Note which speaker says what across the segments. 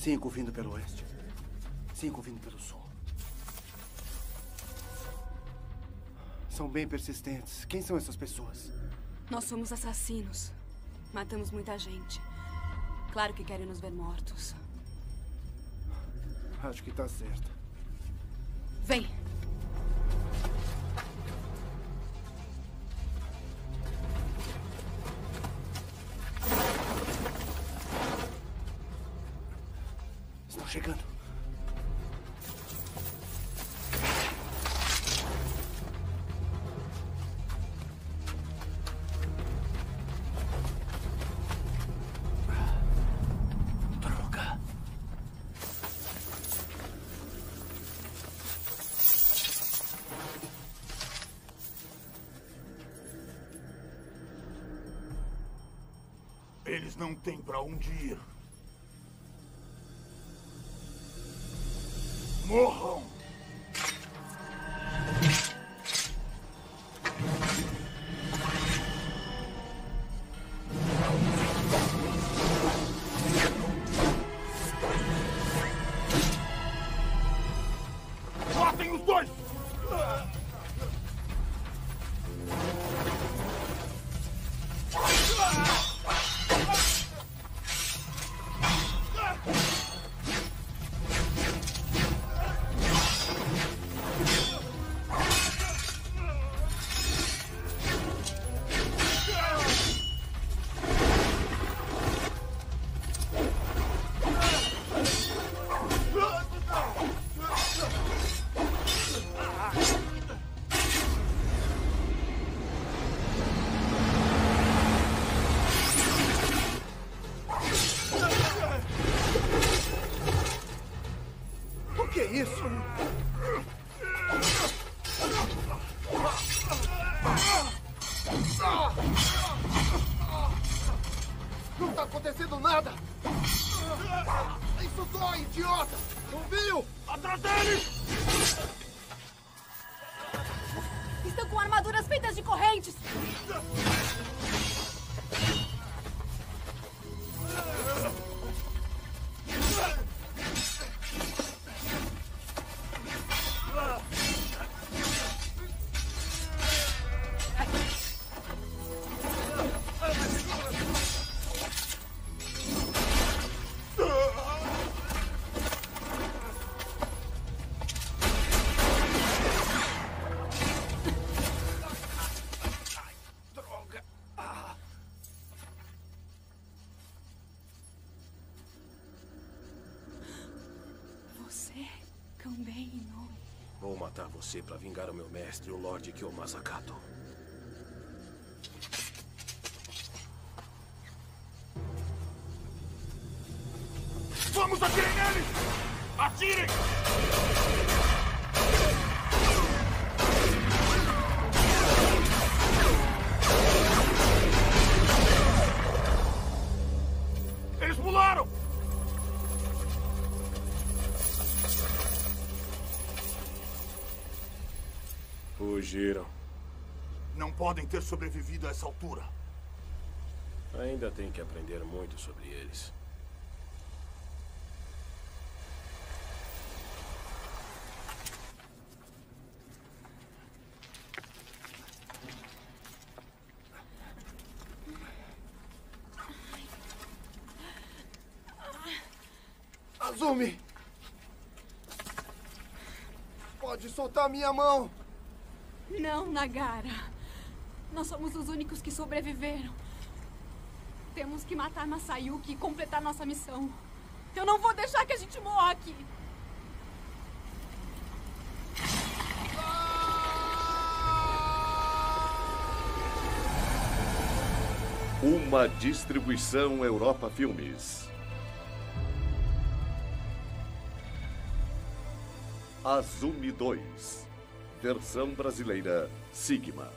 Speaker 1: 5 vindo pelo oeste. 5 vindo pelo sul. São bem persistentes. Quem são essas pessoas?
Speaker 2: Nós somos assassinos. Matamos muita gente. Claro que querem nos ver mortos.
Speaker 1: Acho que tá certo.
Speaker 2: Vem.
Speaker 1: Estão chegando. Droga.
Speaker 3: Eles não têm pra onde ir. Morram! Matem os dois!
Speaker 1: O que é isso? Não tá acontecendo nada! Isso dói, idiota! Não viu?
Speaker 3: Atrás deles!
Speaker 2: Estão com armaduras feitas de correntes.
Speaker 1: Droga!
Speaker 2: Você, Kanbei Inoue.
Speaker 4: Vou matar você para vingar o meu mestre, o Lorde Kiyomazakato.
Speaker 3: Vamos, atirem neles! Atirem! Eles pularam!
Speaker 4: Fugiram.
Speaker 3: Não podem ter sobrevivido a essa altura.
Speaker 4: Ainda tem que aprender muito sobre eles.
Speaker 1: Azumi! Pode soltar minha mão!
Speaker 2: Não, Nagara. Nós somos os únicos que sobreviveram. Temos que matar Masayuki e completar nossa missão. Eu não vou deixar que a gente morra aqui.
Speaker 5: Uma distribuição Europa Filmes. Azumi 2. Versão brasileira Sigma.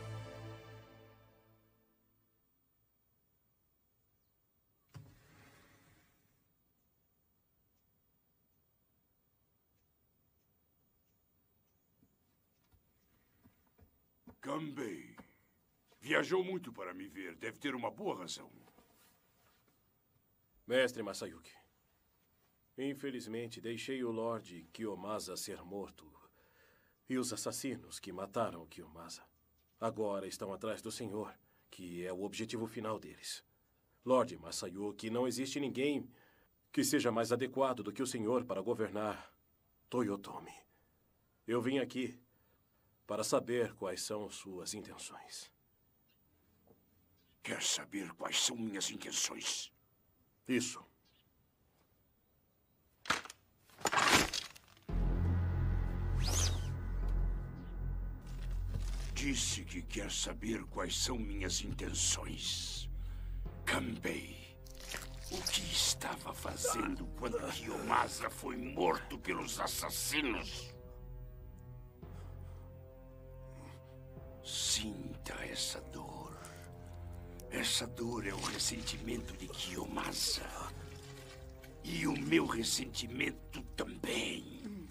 Speaker 3: Kanbei. Viajou muito para me ver. Deve ter uma boa razão.
Speaker 4: Mestre Masayuki, Infelizmente, deixei o Lord Kiyomasa ser morto. E os assassinos que mataram o Kiyomasa agora estão atrás do senhor, que é o objetivo final deles. Lord Masayuki, não existe ninguém que seja mais adequado do que o senhor para governar Toyotomi. Eu vim aqui para saber quais são suas intenções.
Speaker 3: Quer saber quais são minhas intenções?
Speaker 4: Isso.
Speaker 3: Disse que quer saber quais são minhas intenções. Kanbei, o que estava fazendo quando Kiyomasa foi morto pelos assassinos? Sinta essa dor. Essa dor é o ressentimento de Kiyomasa. E o meu ressentimento também.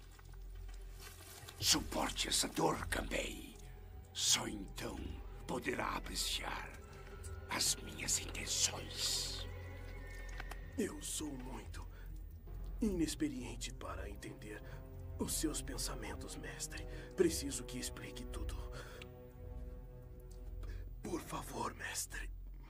Speaker 3: Suporte essa dor, Kanbei. Só então poderá apreciar as minhas intenções.
Speaker 4: Eu sou muito inexperiente para entender os seus pensamentos, mestre. Preciso que explique tudo. Por favor, mestre.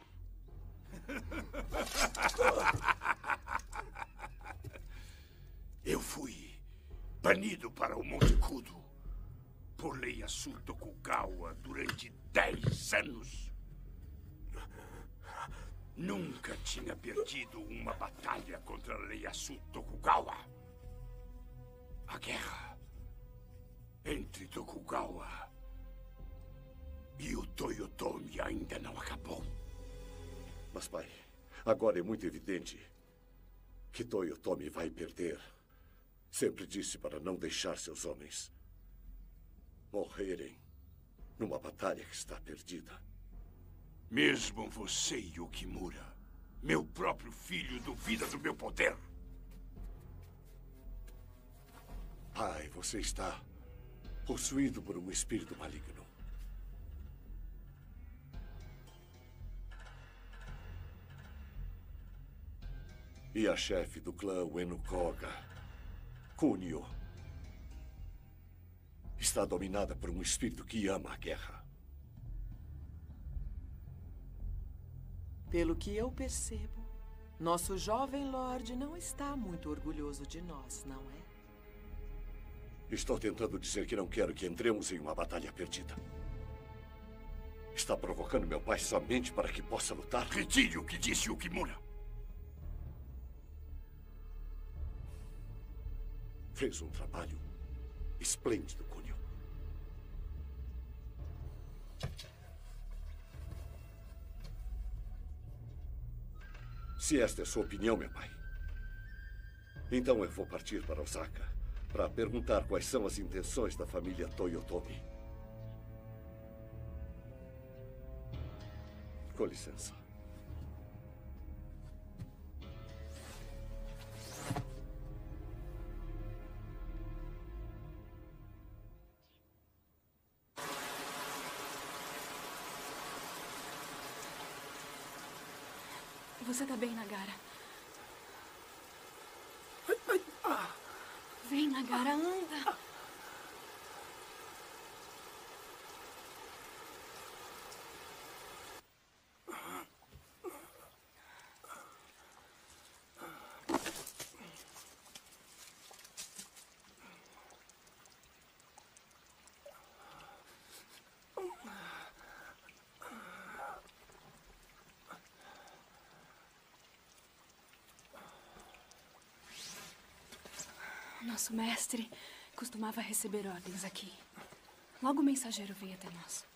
Speaker 3: Eu fui banido para o Monte Kudo por Ieyasu Tokugawa durante 10 anos. Nunca tinha perdido uma batalha contra Ieyasu Tokugawa. A guerra entre Tokugawa e o Toyotomi ainda não acabou.
Speaker 5: Mas, pai, agora é muito evidente que Toyotomi vai perder. Sempre disse para não deixar seus homens morrerem numa batalha que está perdida.
Speaker 3: Mesmo você, Yukimura, meu próprio filho, duvida do meu poder.
Speaker 5: Pai, você está possuído por um espírito maligno. E a chefe do clã Ueno Koga, Kunio, está dominada por um espírito que ama a guerra.
Speaker 6: Pelo que eu percebo, nosso jovem Lorde não está muito orgulhoso de nós, não é?
Speaker 5: Estou tentando dizer que não quero que entremos em uma batalha perdida. Está provocando meu pai somente para que possa lutar?
Speaker 3: Retire o que disse Yukimura.
Speaker 5: Fez um trabalho esplêndido, Kunio. Se esta é sua opinião, meu pai, então eu vou partir para Osaka para perguntar quais são as intenções da família Toyotomi. Com licença.
Speaker 2: Você tá bem, Nagara? Vem, Nagara, anda. Nosso mestre costumava receber ordens aqui. Logo o mensageiro veio até nós.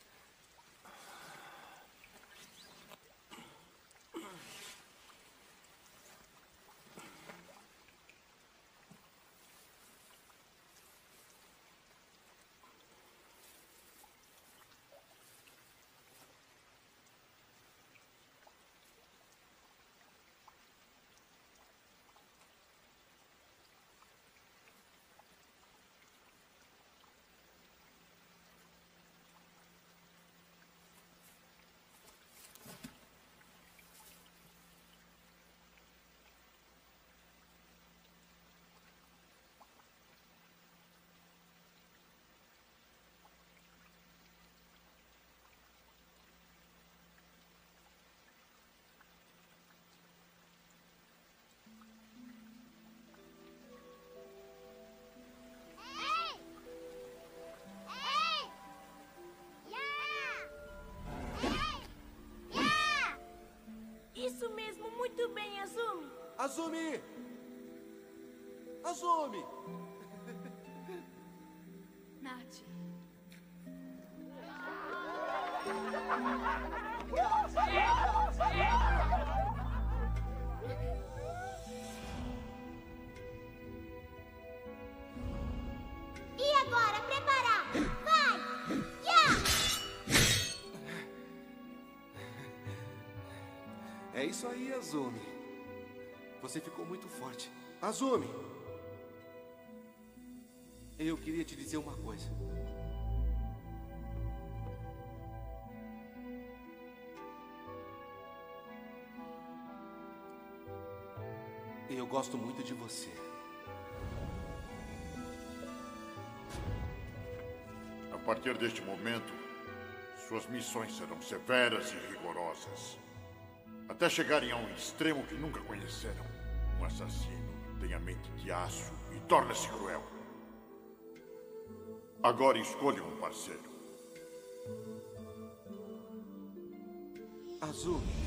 Speaker 7: Azumi! Azumi!
Speaker 2: Nath.
Speaker 8: E agora, preparar! Vai! Já!
Speaker 7: É isso aí, Azumi. Você ficou muito forte. Azumi! Eu queria te dizer uma coisa. Eu gosto muito de você.
Speaker 3: A partir deste momento, suas missões serão severas e rigorosas. Até chegarem a um extremo que nunca conheceram. Um assassino tem a mente de aço e torna-se cruel. Agora escolha um parceiro.
Speaker 7: Azumi.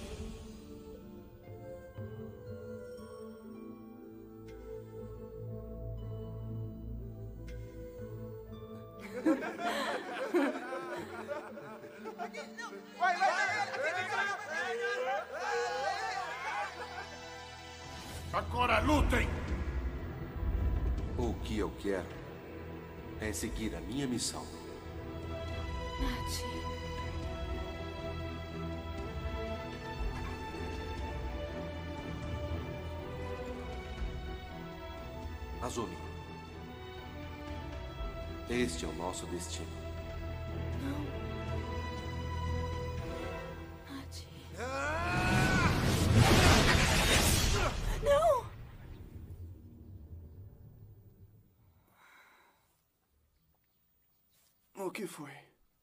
Speaker 3: Agora lutem!
Speaker 7: O que eu quero é seguir a minha missão.
Speaker 2: Nath.
Speaker 7: Azumi. Este é o nosso destino.
Speaker 2: Nath. Não!
Speaker 1: O que foi?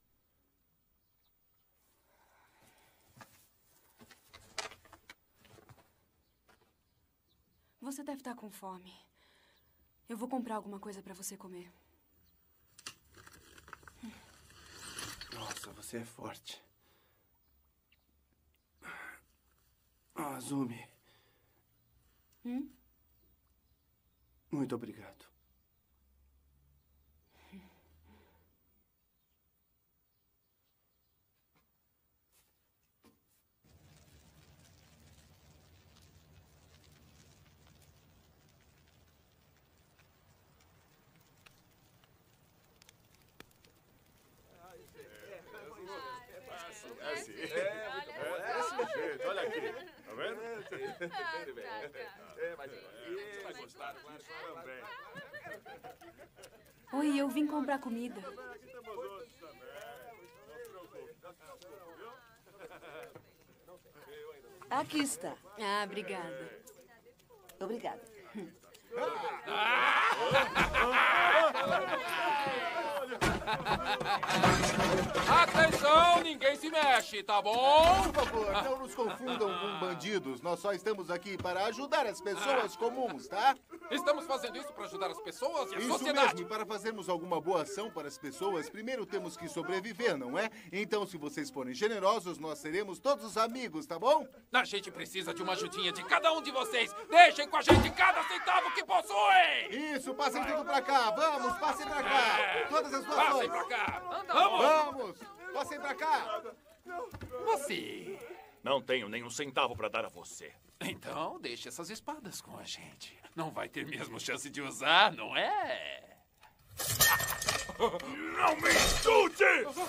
Speaker 2: Você deve estar com fome. Eu vou comprar alguma coisa para você comer.
Speaker 1: Nossa, você é forte. Azumi. Muito obrigado.
Speaker 4: Olha aqui, tá vendo? Você vai gostar também.
Speaker 2: Oi, eu vim comprar comida.
Speaker 9: Aqui está.
Speaker 2: Ah, obrigada.
Speaker 9: Obrigada.
Speaker 10: Atenção, ninguém se mexe, tá bom?
Speaker 11: Por favor, não nos confundam com bandidos. Nós só estamos aqui para ajudar as pessoas comuns, tá?
Speaker 10: Estamos fazendo isso para ajudar as pessoas e a
Speaker 11: Isso
Speaker 10: sociedade.
Speaker 11: mesmo, e para fazermos alguma boa ação para as pessoas, primeiro temos que sobreviver, não é? Então, se vocês forem generosos, nós seremos todos amigos, tá bom?
Speaker 10: A gente precisa de uma ajudinha de cada um de vocês. Deixem com a gente cada centavo que possuem.
Speaker 11: Isso, passem tudo pra cá. Vamos, passem pra cá. Todas as doações.
Speaker 10: Passem pra cá.
Speaker 11: Vamos. Vamos, passem pra cá.
Speaker 10: Você.
Speaker 12: Não tenho nenhum centavo para dar a você.
Speaker 10: Então, deixe essas espadas com a gente. Não vai ter mesmo chance de usar, não é?
Speaker 3: Não me insulte!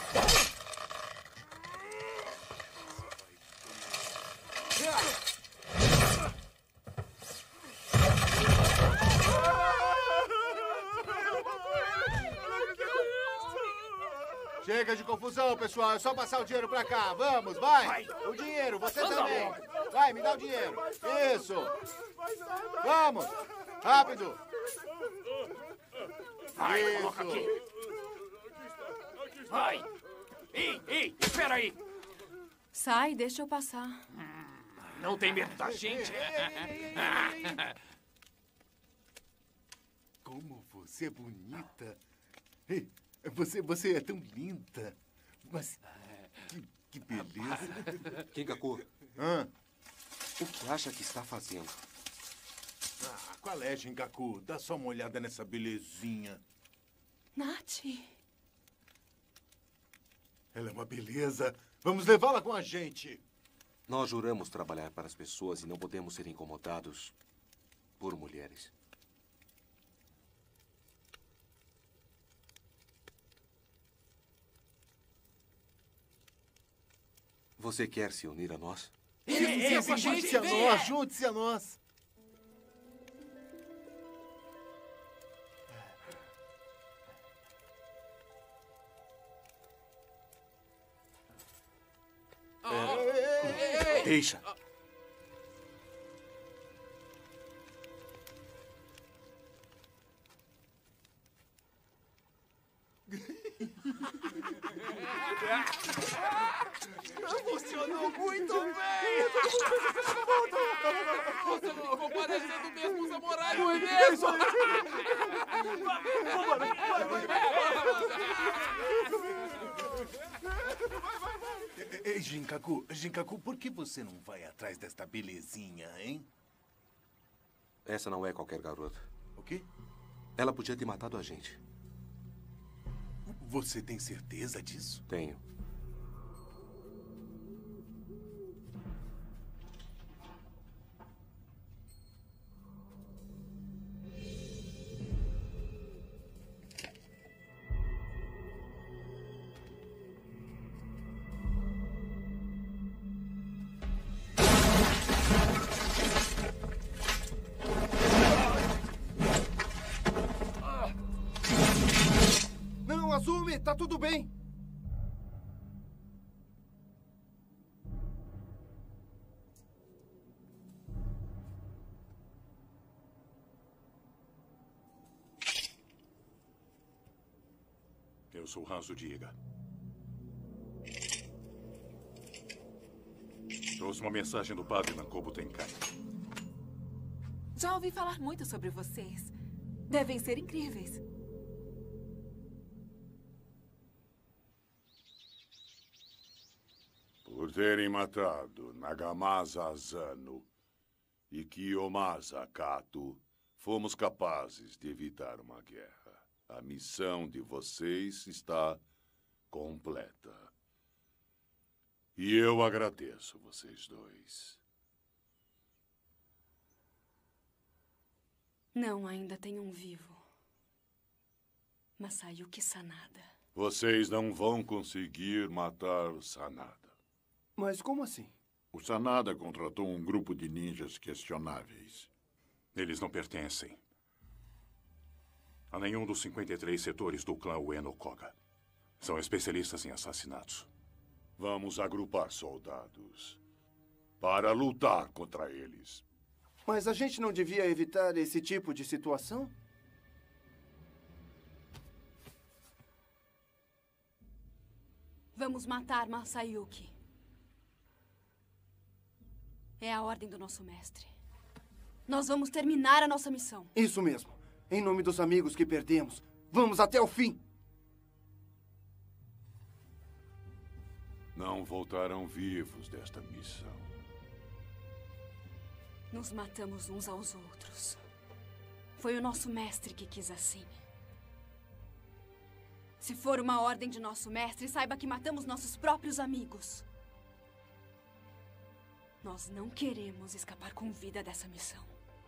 Speaker 11: Chega de confusão, pessoal. É só passar o dinheiro pra cá. Vamos, vai. O dinheiro, você também. Vai, me dá o dinheiro. Isso. Vamos. Rápido.
Speaker 10: Vai, coloca aqui. Vai. Ei, espera aí.
Speaker 2: Sai, deixa eu passar.
Speaker 10: Não tem medo da gente?
Speaker 11: Como você é bonita. Ei, você é tão linda. Mas que beleza.
Speaker 7: Kengaku,
Speaker 11: Hã?
Speaker 7: o que acha que está fazendo?
Speaker 11: Ah, qual é, Jinkaku? Dá só uma olhada nessa belezinha.
Speaker 2: Nath.
Speaker 11: Ela é uma beleza. Vamos levá-la com a gente.
Speaker 7: Nós juramos trabalhar para as pessoas e não podemos ser incomodados por mulheres. Você quer se unir a nós?
Speaker 11: Junte-se a nós, junte-se a nós.
Speaker 4: Deixa.
Speaker 10: Funcionou muito bem! Você ficou parecendo mesmo um samurai, não é mesmo?
Speaker 11: Ei, Jinkaku, por que você não vai atrás desta belezinha, hein?
Speaker 7: Essa não é qualquer garota.
Speaker 11: O quê?
Speaker 7: Ela podia ter matado a gente.
Speaker 11: Você tem certeza disso?
Speaker 7: Tenho.
Speaker 1: Não, Azumi, tá tudo bem.
Speaker 3: Eu sou Hanzo Diga. Trouxe uma mensagem do padre Nankobo Tenkai.
Speaker 13: Já ouvi falar muito sobre vocês. Devem ser incríveis.
Speaker 3: Por terem matado Nagamasa Asano e Kiyomasa Kato, fomos capazes de evitar uma guerra. A missão de vocês está completa. E eu agradeço vocês dois.
Speaker 2: Não, ainda tem um vivo. Masayuki Sanada.
Speaker 3: Vocês não vão conseguir matar o Sanada.
Speaker 1: Mas como assim?
Speaker 3: O Sanada contratou um grupo de ninjas questionáveis. Eles não pertencem a nenhum dos 53 setores do clã Ueno Koga. São especialistas em assassinatos. Vamos agrupar soldados para lutar contra eles.
Speaker 1: Mas a gente não devia evitar esse tipo de situação?
Speaker 2: Vamos matar Masayuki. É a ordem do nosso mestre. Nós vamos terminar a nossa missão.
Speaker 1: Isso mesmo. Em nome dos amigos que perdemos, vamos até o fim.
Speaker 3: Não voltarão vivos desta missão.
Speaker 2: Nos matamos uns aos outros. Foi o nosso mestre que quis assim. Se for uma ordem de nosso mestre, saiba que matamos nossos próprios amigos. Nós não queremos escapar com vida dessa missão.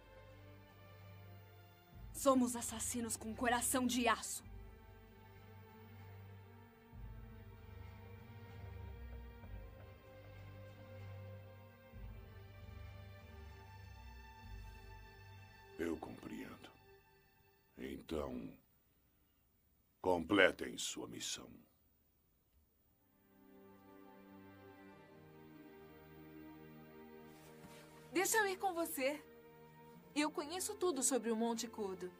Speaker 2: Somos assassinos com coração de aço.
Speaker 3: Eu compreendo. Então, completem sua missão.
Speaker 13: Deixa eu ir com você. Eu conheço tudo sobre o Monte Kudo.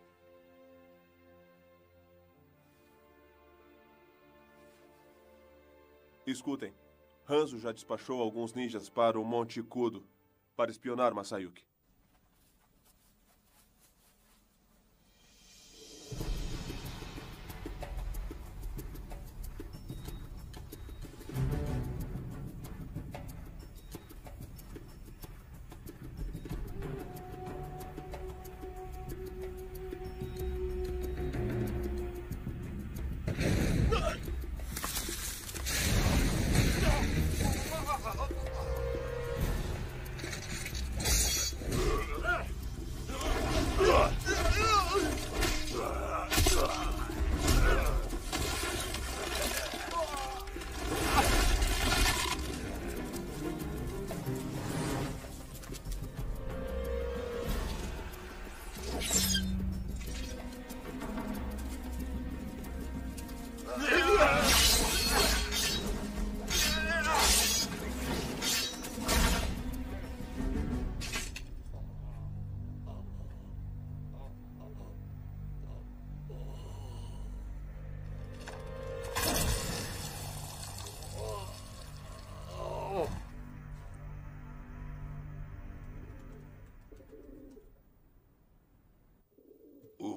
Speaker 14: Escutem. Hanzo já despachou alguns ninjas para o Monte Kudo para espionar Masayuki.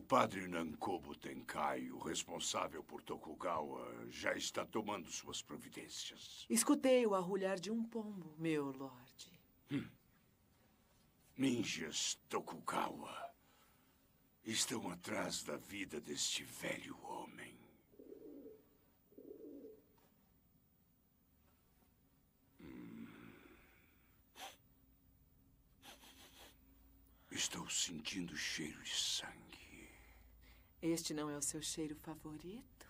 Speaker 3: padre Nankobo Tenkai, o responsável por Tokugawa, já está tomando suas providências.
Speaker 6: Escutei o arrulhar de um pombo, meu lorde.
Speaker 3: Ninjas Tokugawa estão atrás da vida deste velho homem. Estou sentindo cheiro de sangue.
Speaker 6: Este não é o seu cheiro favorito?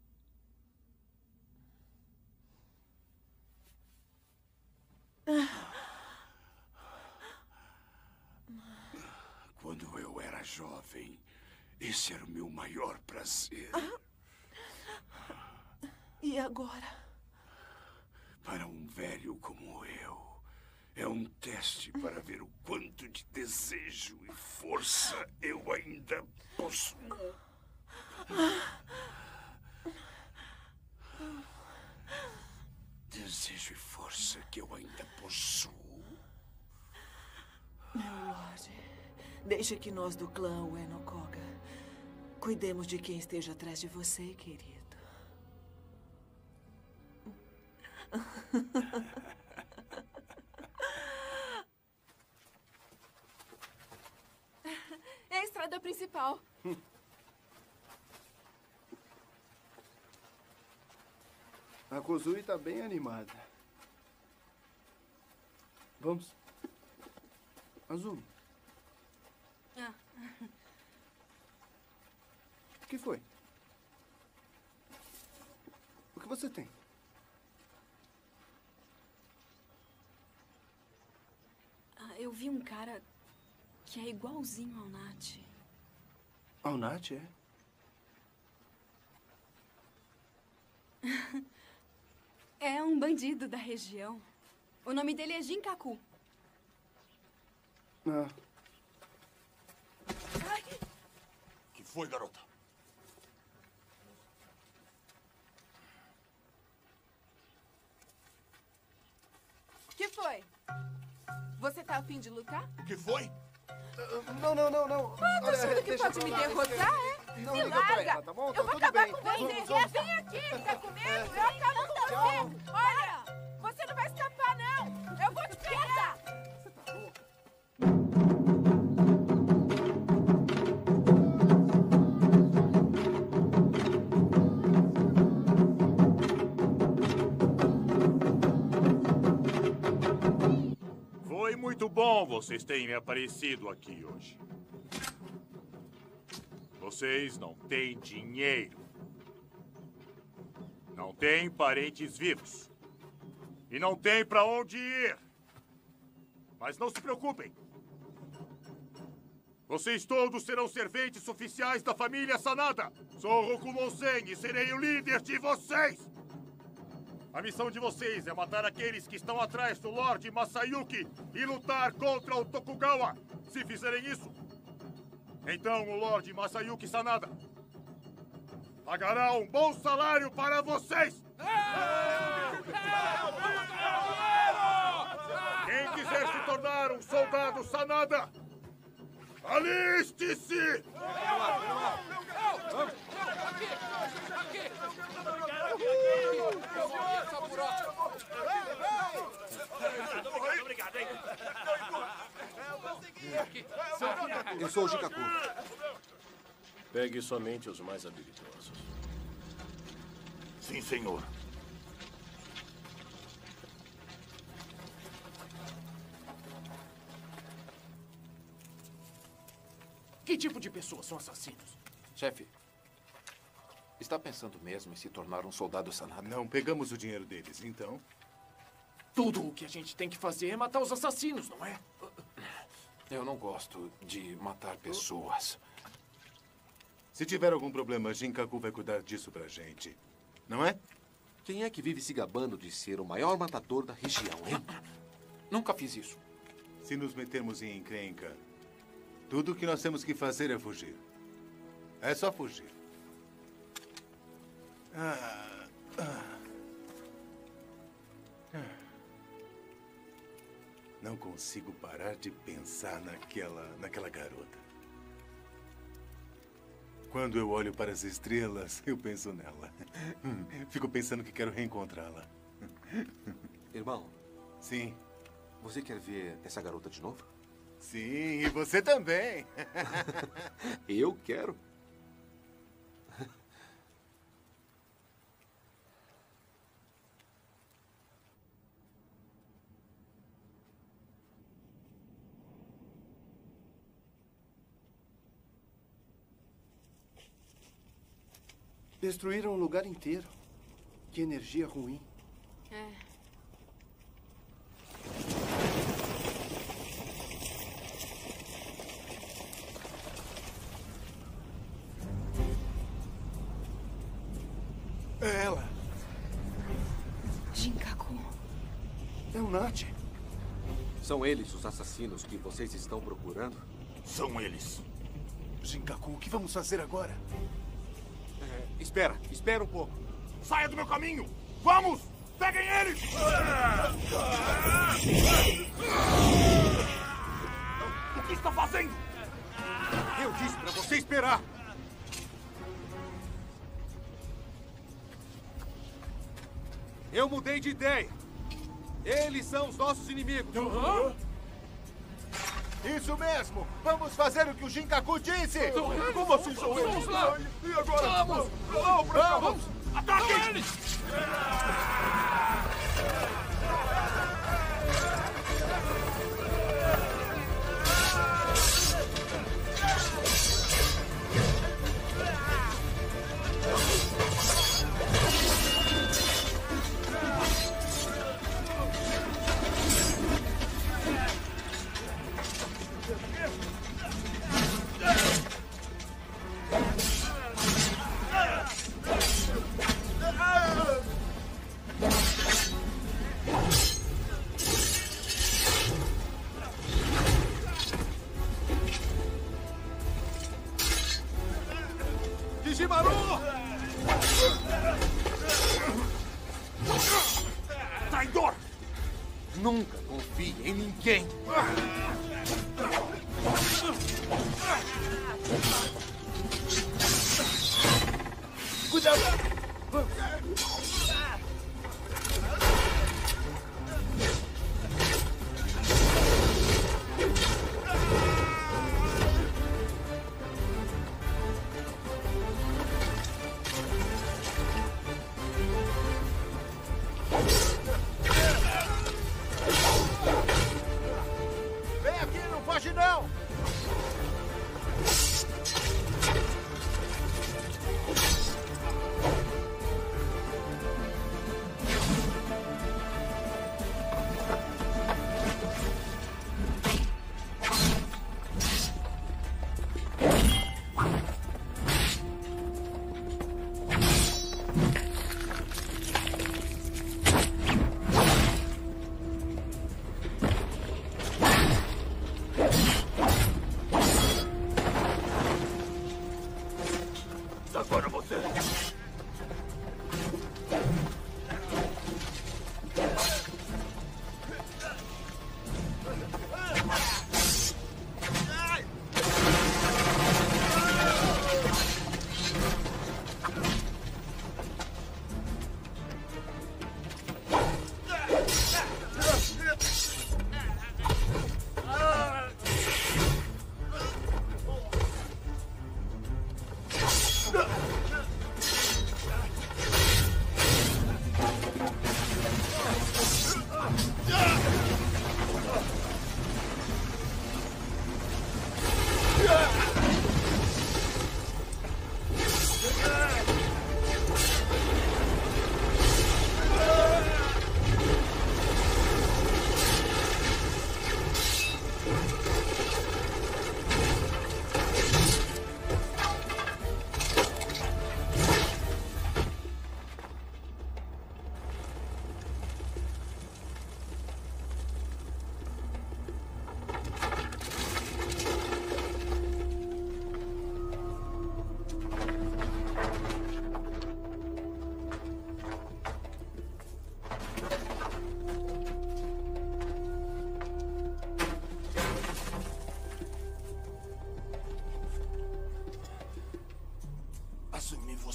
Speaker 3: Quando eu era jovem, esse era o meu maior prazer.
Speaker 6: E agora?
Speaker 3: Para um velho como eu, é um teste para ver o quanto de desejo e força eu ainda possuo. Desejo e força que eu ainda possuo.
Speaker 6: Meu lorde, deixe que nós do clã Ueno Koga cuidemos de quem esteja atrás de você, querido.
Speaker 13: É a estrada principal.
Speaker 1: A Kozui tá bem animada. Vamos. Azul. O que foi? O que você tem?
Speaker 2: Eu vi um cara que é igualzinho ao Nat.
Speaker 1: Ao Nat, é?
Speaker 2: É um bandido da região. O nome dele é Jinkaku.
Speaker 1: Ah.
Speaker 3: Que foi, garota?
Speaker 13: Que foi? Você tá a fim de lutar?
Speaker 3: O que foi?
Speaker 1: Não.
Speaker 13: Tá achando que pode me derrotar, é?
Speaker 1: Não
Speaker 13: Me
Speaker 1: liga pra
Speaker 13: larga!
Speaker 1: ela, tá bom?
Speaker 13: Eu
Speaker 1: Tá
Speaker 13: vou
Speaker 1: tudo
Speaker 13: acabar
Speaker 1: bem.
Speaker 13: com você!
Speaker 1: Vamos.
Speaker 13: Vem aqui, tá com medo? Eu acabo com você! Olha! Você não vai escapar, não! Eu vou te pegar!
Speaker 12: Foi muito bom vocês terem aparecido aqui hoje. Vocês não têm dinheiro. Não têm parentes vivos. E não têm para onde ir. Mas não se preocupem. Vocês todos serão serventes oficiais da família Sanada. Sou Rokumon-sen e serei o líder de vocês. A missão de vocês é matar aqueles que estão atrás do Lorde Masayuki e lutar contra o Tokugawa. Se fizerem isso, então o Lorde Masayuki Sanada pagará um bom salário para vocês. Quem quiser se tornar um soldado Sanada, aliste-se!
Speaker 7: Obrigado, hein? Eu sou o Jinkaku.
Speaker 4: Pegue somente os mais habilidosos.
Speaker 3: Sim, senhor.
Speaker 10: Que tipo de pessoas são assassinos?
Speaker 7: Chefe, está pensando mesmo em se tornar um soldado Sanada?
Speaker 11: Não pegamos o dinheiro deles, então...
Speaker 10: Tudo o que a gente tem que fazer é matar os assassinos, não é?
Speaker 7: Eu não gosto de matar pessoas.
Speaker 11: Se tiver algum problema, Jinkaku vai cuidar disso pra gente. Não é?
Speaker 7: Quem é que vive se gabando de ser o maior matador da região, hein? Nunca fiz isso.
Speaker 11: Se nos metermos em encrenca, tudo o que nós temos que fazer é fugir. É só fugir. Não consigo parar de pensar naquela garota. Quando eu olho para as estrelas, eu penso nela. Fico pensando que quero reencontrá-la.
Speaker 7: Irmão.
Speaker 11: Sim.
Speaker 7: Você quer ver essa garota de novo?
Speaker 11: Sim, e você também.
Speaker 7: Eu quero.
Speaker 1: Destruíram o lugar inteiro. Que energia ruim.
Speaker 2: É.
Speaker 11: É ela.
Speaker 2: Jinkaku.
Speaker 1: É o Nath.
Speaker 7: São eles os assassinos que vocês estão procurando?
Speaker 12: São eles.
Speaker 11: Jinkaku, o que vamos fazer agora?
Speaker 7: Espera um pouco.
Speaker 12: Saia do meu caminho! Vamos! Peguem eles! O que está fazendo?
Speaker 7: Eu disse para você esperar! Eu mudei de ideia. Eles são os nossos inimigos.
Speaker 11: Isso mesmo! Vamos fazer o que o Jinkaku disse!
Speaker 12: Como assim são eles? E agora? Vamos! Vamos! Ataquem eles!
Speaker 7: Traidor! Nunca confie em ninguém.
Speaker 11: Cuidado! Vem aqui, não foge não!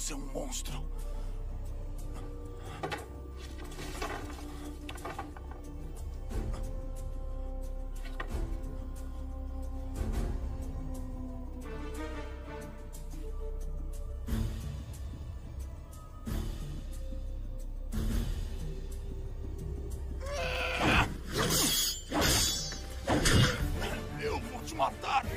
Speaker 11: Você é um monstro.
Speaker 3: Eu vou te matar.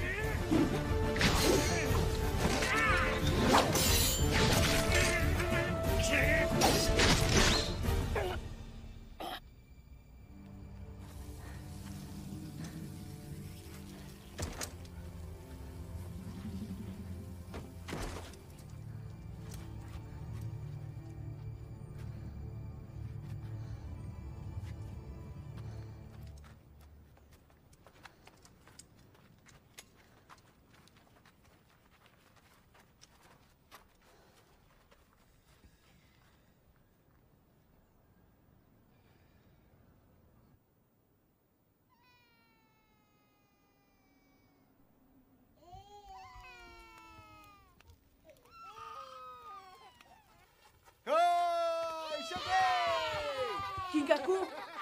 Speaker 11: Oi, cheguei!
Speaker 6: Kinkaku?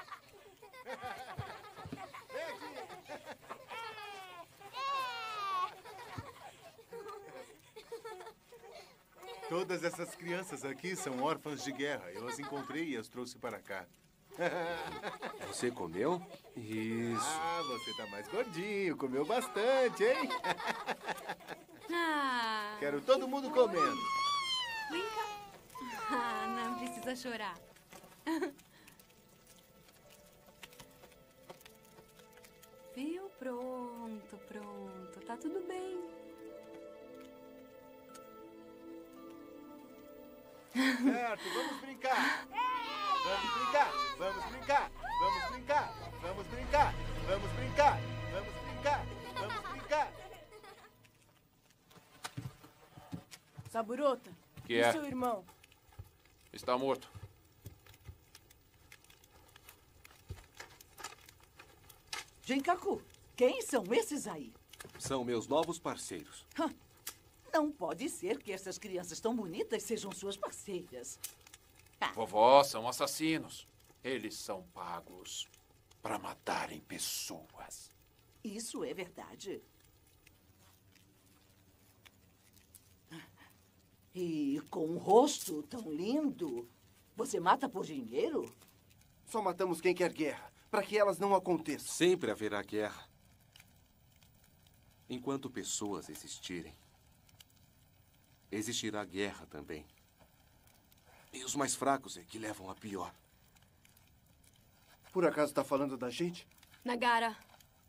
Speaker 11: Todas essas crianças aqui são órfãs de guerra. Eu as encontrei e as trouxe para cá.
Speaker 7: Você comeu? Isso.
Speaker 11: Ah, você tá mais gordinho. Comeu bastante, hein?
Speaker 2: Ah,
Speaker 11: Quero todo mundo comendo.
Speaker 2: vem cá. Ah, não precisa chorar. Viu? Pronto, pronto. Tá tudo bem.
Speaker 11: Certo, vamos brincar. Vamos brincar, vamos brincar, vamos brincar, vamos brincar, vamos brincar, vamos brincar, vamos brincar.
Speaker 6: Saburota,
Speaker 10: Que
Speaker 6: e
Speaker 10: é?
Speaker 6: seu irmão?
Speaker 10: Está morto.
Speaker 9: Genkaku, quem são esses aí?
Speaker 7: São meus novos parceiros.
Speaker 9: Não pode ser que essas crianças tão bonitas sejam suas parceiras.
Speaker 10: Vovó, são assassinos. Eles são pagos para matarem pessoas.
Speaker 9: Isso é verdade. E com um rosto tão lindo, você mata por dinheiro?
Speaker 1: Só matamos quem quer guerra, para que elas não aconteçam.
Speaker 7: Sempre haverá guerra. Enquanto pessoas existirem, existirá guerra também. E os mais fracos é que levam a pior.
Speaker 1: Por acaso está falando da gente?
Speaker 2: Nagara,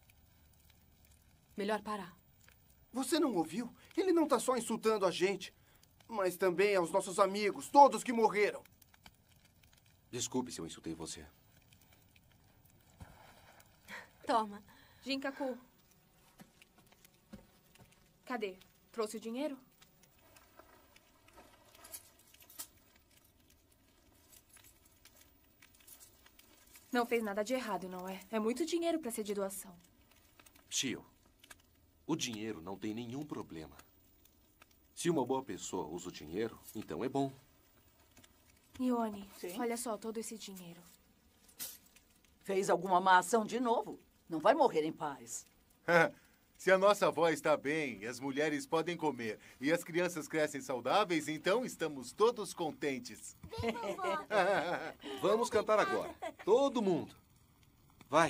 Speaker 2: melhor parar.
Speaker 1: Você não ouviu? Ele não está só insultando a gente, mas também aos nossos amigos, todos que morreram.
Speaker 7: Desculpe se eu insultei você.
Speaker 2: Toma.
Speaker 13: Genkaku. Cadê? Trouxe o dinheiro? Não fez nada de errado, não é? É muito dinheiro para ser de doação.
Speaker 7: Shio, o dinheiro não tem nenhum problema. Se uma boa pessoa usa o dinheiro, então é bom.
Speaker 13: Ione, olha só todo esse dinheiro.
Speaker 9: Fez alguma má ação de novo? Não vai morrer em paz.
Speaker 11: Se a nossa avó está bem, as mulheres podem comer e as crianças crescem saudáveis, então estamos todos contentes.
Speaker 7: Vamos cantar agora. Todo mundo. Vai.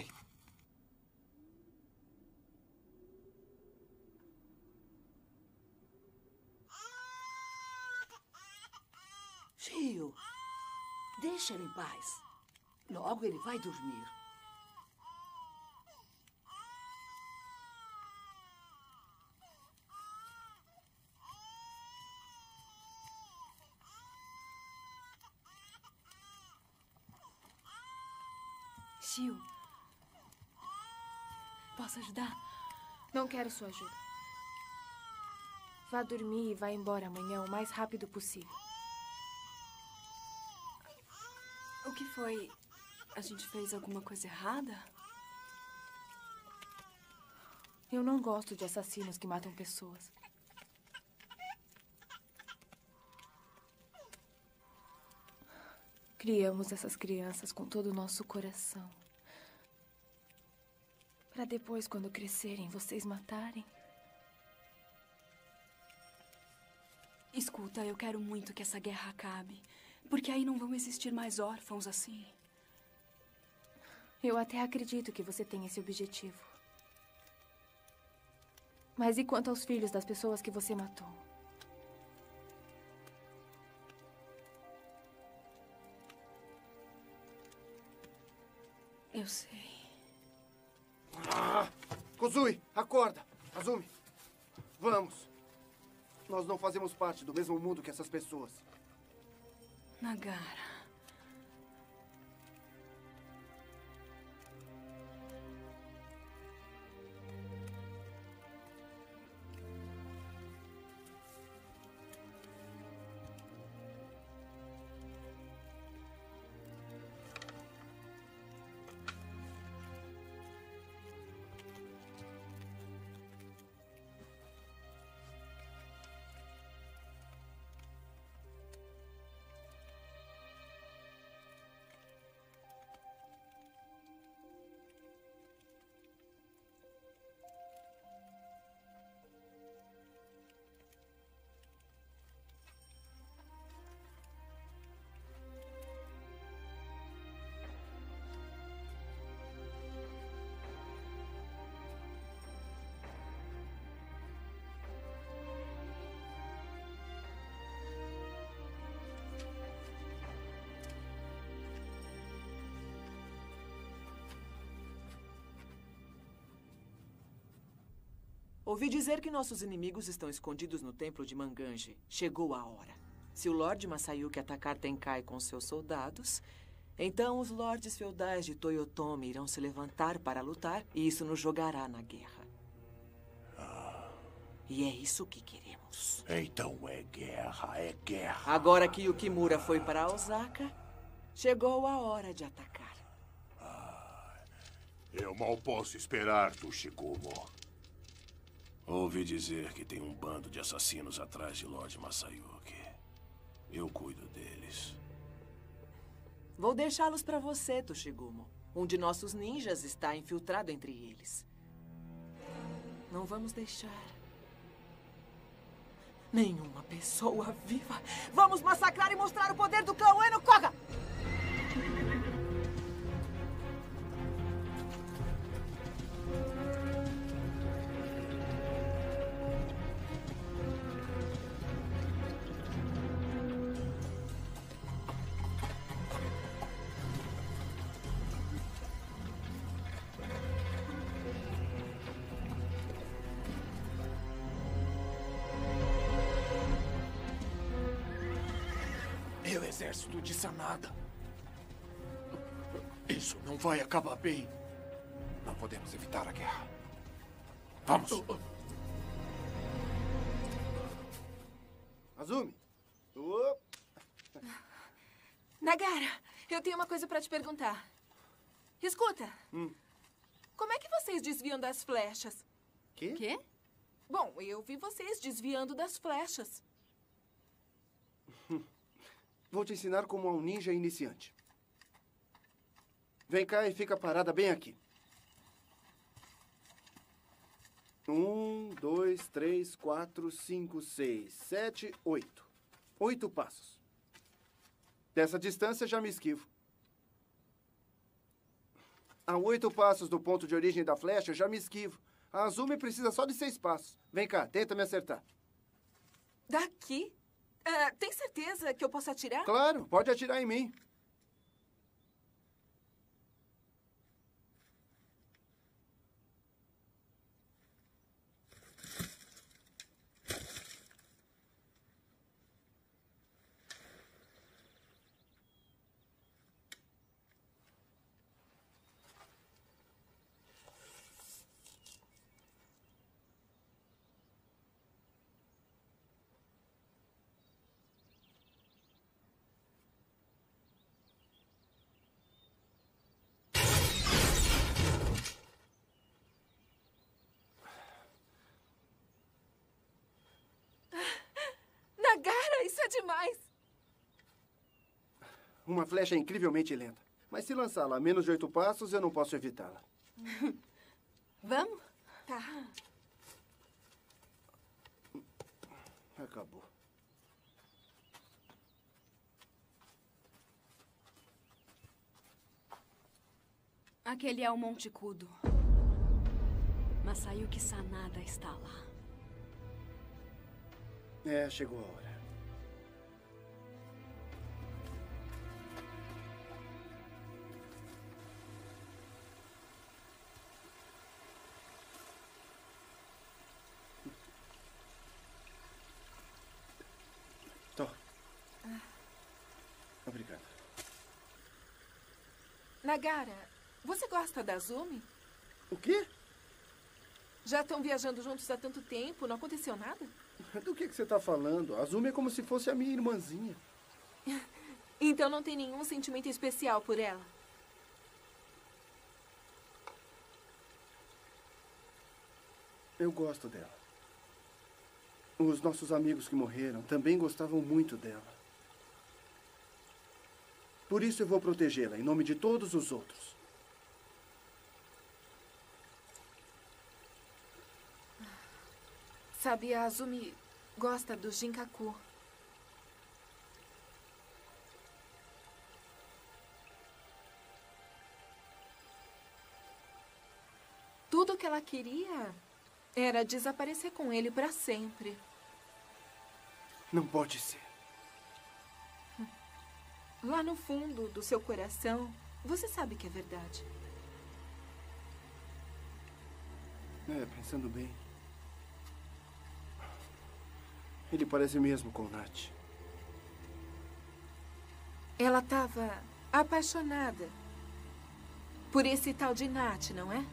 Speaker 9: Shio, deixa ele em paz. Logo ele vai dormir.
Speaker 2: Shio, posso ajudar?
Speaker 13: Não quero sua ajuda. Vá dormir e vá embora amanhã o mais rápido possível.
Speaker 2: O que foi? A gente fez alguma coisa errada?
Speaker 13: Eu não gosto de assassinos que matam pessoas.
Speaker 15: Criamos essas crianças com todo o nosso coração. Para depois, quando crescerem, vocês matarem.
Speaker 2: Escuta, eu quero muito que essa guerra acabe. Porque aí não vão existir mais órfãos assim.
Speaker 15: Eu até acredito que você tem esse objetivo. Mas e quanto aos filhos das pessoas que você matou?
Speaker 2: Eu sei.
Speaker 1: Kozui, acorda! Azumi, vamos. Nós não fazemos parte do mesmo mundo que essas pessoas.
Speaker 2: Nagara.
Speaker 6: Ouvi dizer que nossos inimigos estão escondidos no templo de Manganji. Chegou a hora. Se o Lorde Masayuki atacar Tenkai com seus soldados, então os lordes feudais de Toyotomi irão se levantar para lutar e isso nos jogará na guerra. E é isso que queremos.
Speaker 3: Então é guerra, é guerra.
Speaker 6: Agora que Yukimura foi para Osaka, chegou a hora de atacar.
Speaker 3: Eu mal posso esperar, Tushigumo.
Speaker 4: Ouvi dizer que tem um bando de assassinos atrás de Lord Masayuki. Eu cuido deles.
Speaker 6: Vou deixá-los para você, Tushigumo. Um de nossos ninjas está infiltrado entre eles. Não vamos deixar nenhuma pessoa viva. Vamos massacrar e mostrar o poder do clã Ueno Koga!
Speaker 3: É o exército de Sanada. Isso não vai acabar bem. Não podemos evitar a guerra. Vamos.
Speaker 1: Azumi.
Speaker 13: Nagara, eu tenho uma coisa para te perguntar. Escuta. Como é que vocês desviam das flechas?
Speaker 1: Quê?
Speaker 13: Bom, eu vi vocês desviando das flechas.
Speaker 1: Vou te ensinar como um ninja iniciante. Vem cá e fica parada bem aqui. 1, 2, 3, 4, 5, 6, 7, 8. 8 passos. Dessa distância já me esquivo. A 8 passos do ponto de origem da flecha já me esquivo. A Azumi precisa só de 6 passos. Vem cá, tenta me acertar.
Speaker 13: Daqui? Tem certeza que eu posso atirar?
Speaker 1: Claro, pode atirar em mim. Uma flecha é incrivelmente lenta. Mas se lançá-la a menos de 8 passos, eu não posso evitá-la.
Speaker 13: Vamos? Tá.
Speaker 1: Acabou.
Speaker 2: Aquele é o Monte Kudo. Masayuki Sanada está lá.
Speaker 1: É, chegou a hora. Obrigado.
Speaker 13: Nagara, você gosta da Azumi?
Speaker 1: O quê?
Speaker 13: Já estão viajando juntos há tanto tempo, não aconteceu nada?
Speaker 1: Do que você está falando? A Azumi é como se fosse a minha irmãzinha.
Speaker 13: Então não tem nenhum sentimento especial por ela?
Speaker 1: Eu gosto dela. Os nossos amigos que morreram também gostavam muito dela. Por isso eu vou protegê-la, em nome de todos os outros.
Speaker 13: Sabe, a Azumi gosta do Jinkaku. Tudo o que ela queria era desaparecer com ele para sempre.
Speaker 1: Não pode ser.
Speaker 13: Lá no fundo do seu coração, você sabe que é verdade.
Speaker 1: Pensando bem. Ele parece mesmo com Nath.
Speaker 13: Ela estava apaixonada por esse tal de Nath, não é?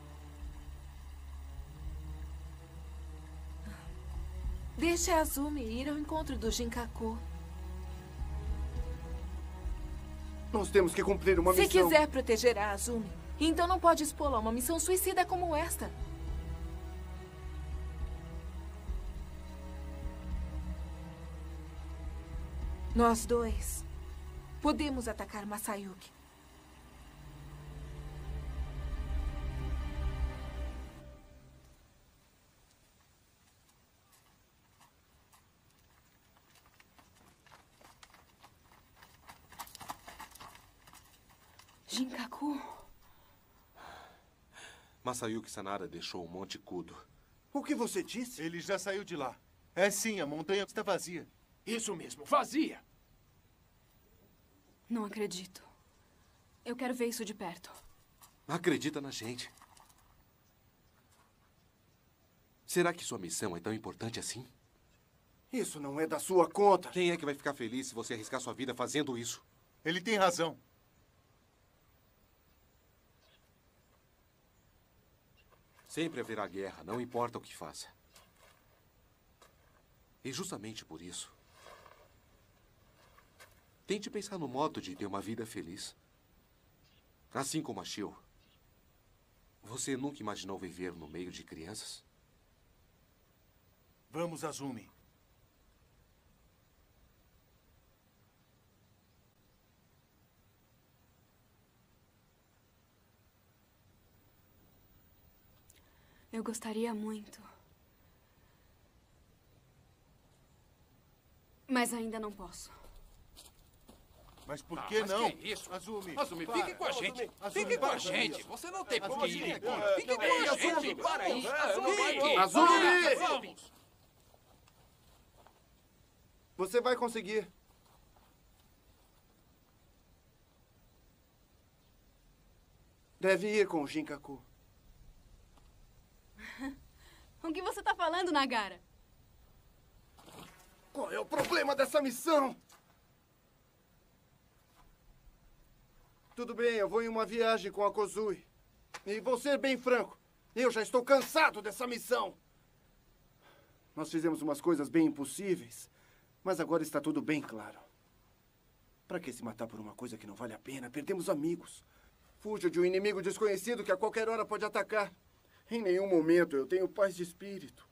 Speaker 13: Deixe a Azumi ir ao encontro do Jinkaku.
Speaker 1: Nós temos que cumprir uma missão.
Speaker 13: Se quiser proteger a Azumi, então não pode expô-la a uma missão suicida como esta. Nós dois podemos atacar Masayuki.
Speaker 2: Jinkaku?
Speaker 7: Masayuki Sanada deixou o Monte Kudo.
Speaker 1: O que você disse?
Speaker 11: Ele já saiu de lá. É sim, a montanha está vazia.
Speaker 10: Isso mesmo, vazia.
Speaker 2: Não acredito. Eu quero ver isso de perto.
Speaker 7: Acredita na gente. Será que sua missão é tão importante assim?
Speaker 1: Isso não é da sua conta.
Speaker 7: Quem é que vai ficar feliz se você arriscar sua vida fazendo isso?
Speaker 11: Ele tem razão.
Speaker 7: Sempre haverá guerra, não importa o que faça. E justamente por isso, tente pensar no modo de ter uma vida feliz. Assim como a Shio, você nunca imaginou viver no meio de crianças?
Speaker 11: Vamos, Azumi.
Speaker 2: Eu gostaria muito. Mas ainda não posso.
Speaker 11: Mas por que não?
Speaker 10: Mas que isso?
Speaker 11: Azumi,
Speaker 10: Azumi,
Speaker 11: para.
Speaker 10: fique com a gente.
Speaker 11: Azumi,
Speaker 10: Fique com a
Speaker 11: para
Speaker 10: gente.
Speaker 11: isso.
Speaker 10: Você não tem por que
Speaker 11: Azumi,
Speaker 10: ir embora. Fique com
Speaker 11: Ei,
Speaker 10: a
Speaker 11: Azumi,
Speaker 10: gente.
Speaker 11: para aí.
Speaker 10: Fique.
Speaker 1: Azumi!
Speaker 10: Vamos.
Speaker 1: Você vai conseguir. Deve ir com o Jinkaku.
Speaker 2: O que você está falando, Nagara?
Speaker 1: Qual é o problema dessa missão? Tudo bem, eu vou em uma viagem com a Kozui. E vou ser bem franco, eu já estou cansado dessa missão. Nós fizemos umas coisas bem impossíveis, mas agora está tudo bem claro. Para que se matar por uma coisa que não vale a pena? Perdemos amigos. Fujo de um inimigo desconhecido que a qualquer hora pode atacar. Em nenhum momento eu tenho paz de espírito.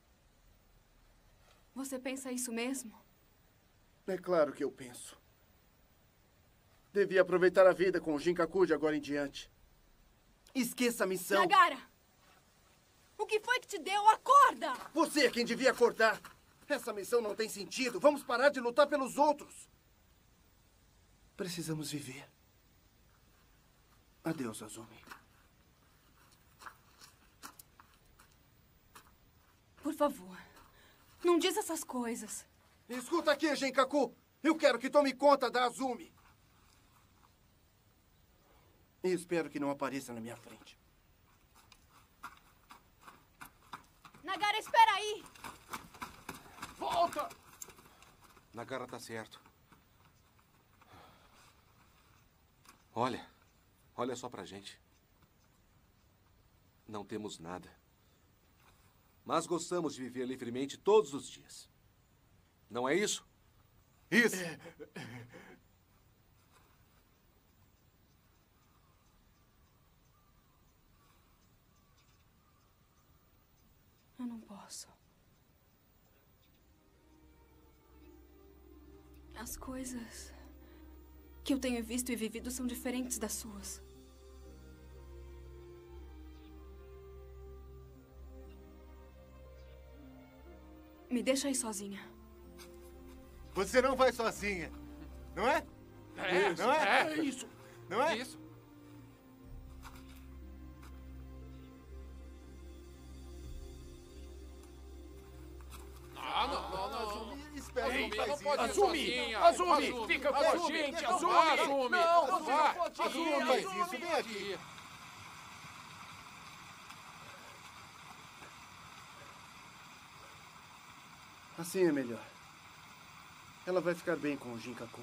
Speaker 2: Você pensa isso mesmo?
Speaker 1: É claro que eu penso. Devia aproveitar a vida com o Jinkaku de agora em diante. Esqueça a missão.
Speaker 2: Nagara! O que foi que te deu? Acorda!
Speaker 1: Você é quem devia acordar. Essa missão não tem sentido. Vamos parar de lutar pelos outros. Precisamos viver. Adeus, Azumi.
Speaker 2: Por favor, não diz essas coisas.
Speaker 1: Escuta aqui, Jinkaku. Eu quero que tome conta da Azumi. E espero que não apareça na minha frente.
Speaker 2: Nagara, espera aí!
Speaker 12: Volta!
Speaker 7: Nagara tá certo. Olha só pra gente. Não temos nada. Mas gostamos de viver livremente todos os dias. Não é isso?
Speaker 11: Isso!
Speaker 2: Eu não posso. As coisas que eu tenho visto e vivido são diferentes das suas. Me deixa aí sozinha.
Speaker 11: Você não vai sozinha, não é? Não é?
Speaker 10: É isso.
Speaker 11: Não é?
Speaker 10: Isso. Não.
Speaker 11: Espera, não
Speaker 10: Azumi,
Speaker 11: faz
Speaker 10: não
Speaker 11: isso.
Speaker 10: pode ir
Speaker 4: Azumi,
Speaker 10: sozinha.
Speaker 4: Azumi, fica com a
Speaker 10: Azumi,
Speaker 4: gente,
Speaker 10: não
Speaker 4: Azumi.
Speaker 10: vá, Azumi.
Speaker 4: Não
Speaker 10: vá.
Speaker 4: pode ir.
Speaker 11: Azumi, não faz isso. Vem aqui.
Speaker 1: Assim é melhor. Ela vai ficar bem com o Jinkaku.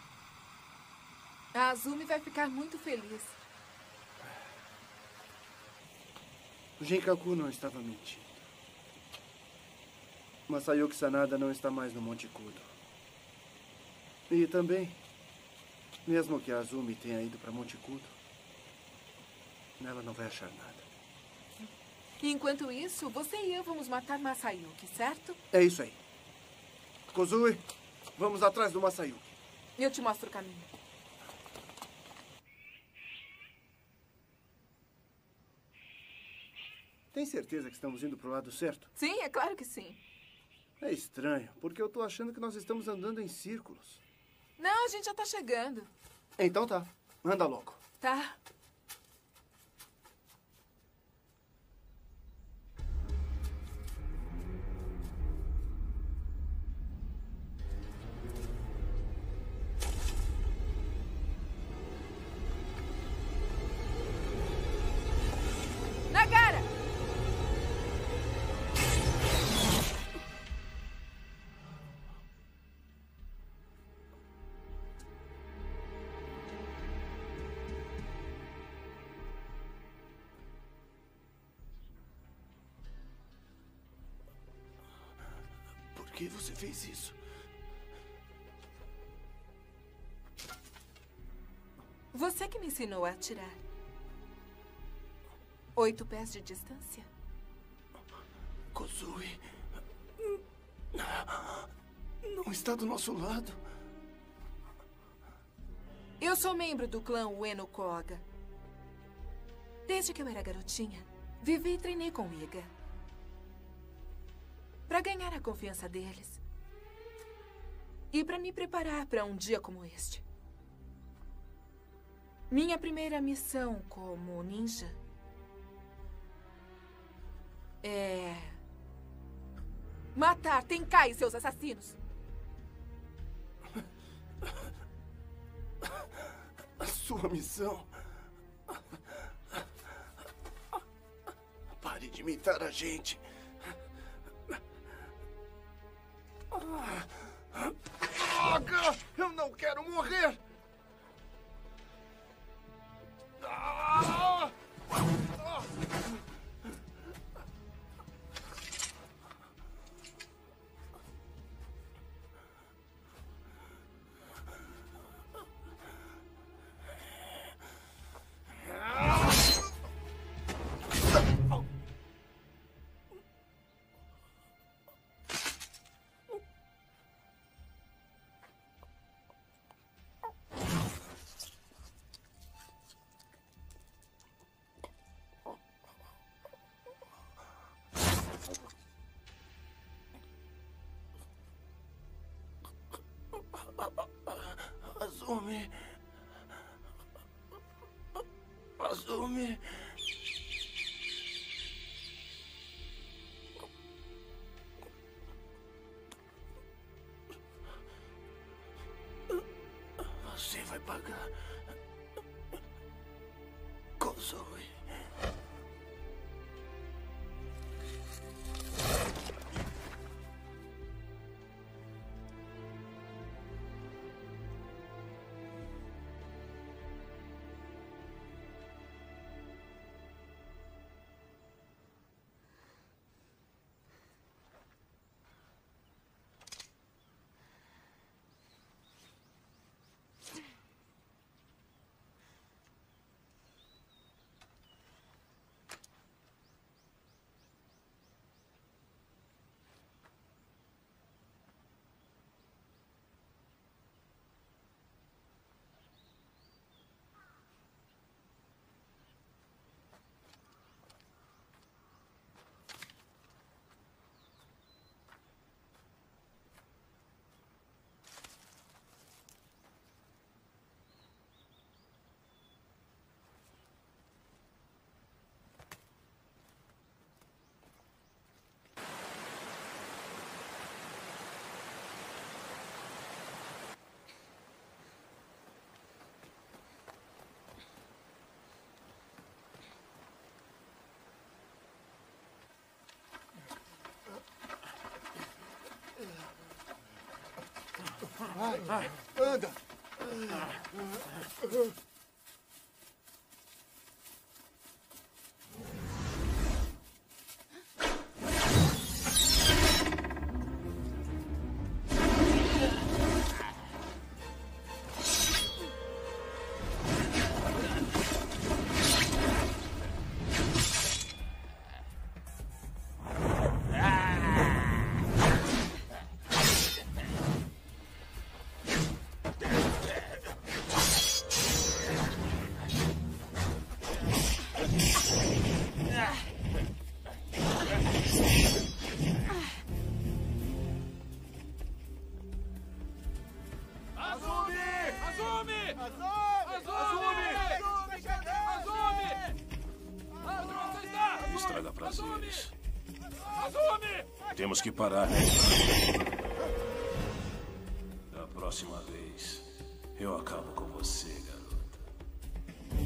Speaker 13: A Azumi vai ficar muito feliz.
Speaker 1: O Jinkaku não estava mentindo. Masayuki Sanada não está mais no Monte Kudo. E também, mesmo que a Azumi tenha ido para Monte Kudo, ela não vai achar nada.
Speaker 13: Enquanto isso, você e eu vamos matar Masayuki, certo?
Speaker 1: É isso aí. Kozui, vamos atrás do Masayuki.
Speaker 13: Eu te mostro o caminho.
Speaker 1: Tem certeza que estamos indo para o lado certo?
Speaker 13: Sim, é claro que sim.
Speaker 1: É estranho, porque eu tô achando que nós estamos andando em círculos.
Speaker 13: Não, a gente já tá chegando.
Speaker 1: Então tá, anda logo.
Speaker 13: Tá. Nagara!
Speaker 1: Por que você fez isso?
Speaker 13: Você que me ensinou a atirar. 8 pés de distância.
Speaker 1: Kozui não está do nosso lado.
Speaker 13: Eu sou membro do clã Ueno Koga. Desde que eu era garotinha, vivi e treinei com Iga. Para ganhar a confiança deles. E para me preparar para um dia como este. Minha primeira missão como ninja é matar Tenkai e seus assassinos.
Speaker 1: A sua missão? Pare de imitar a gente. Droga! Eu não quero morrer!
Speaker 3: Azumi. Azumi. Você vai pagar. Kozoe.
Speaker 11: Vai, anda.
Speaker 4: Estraga prazeres. Temos que parar. Da próxima vez, eu acabo com você, garota.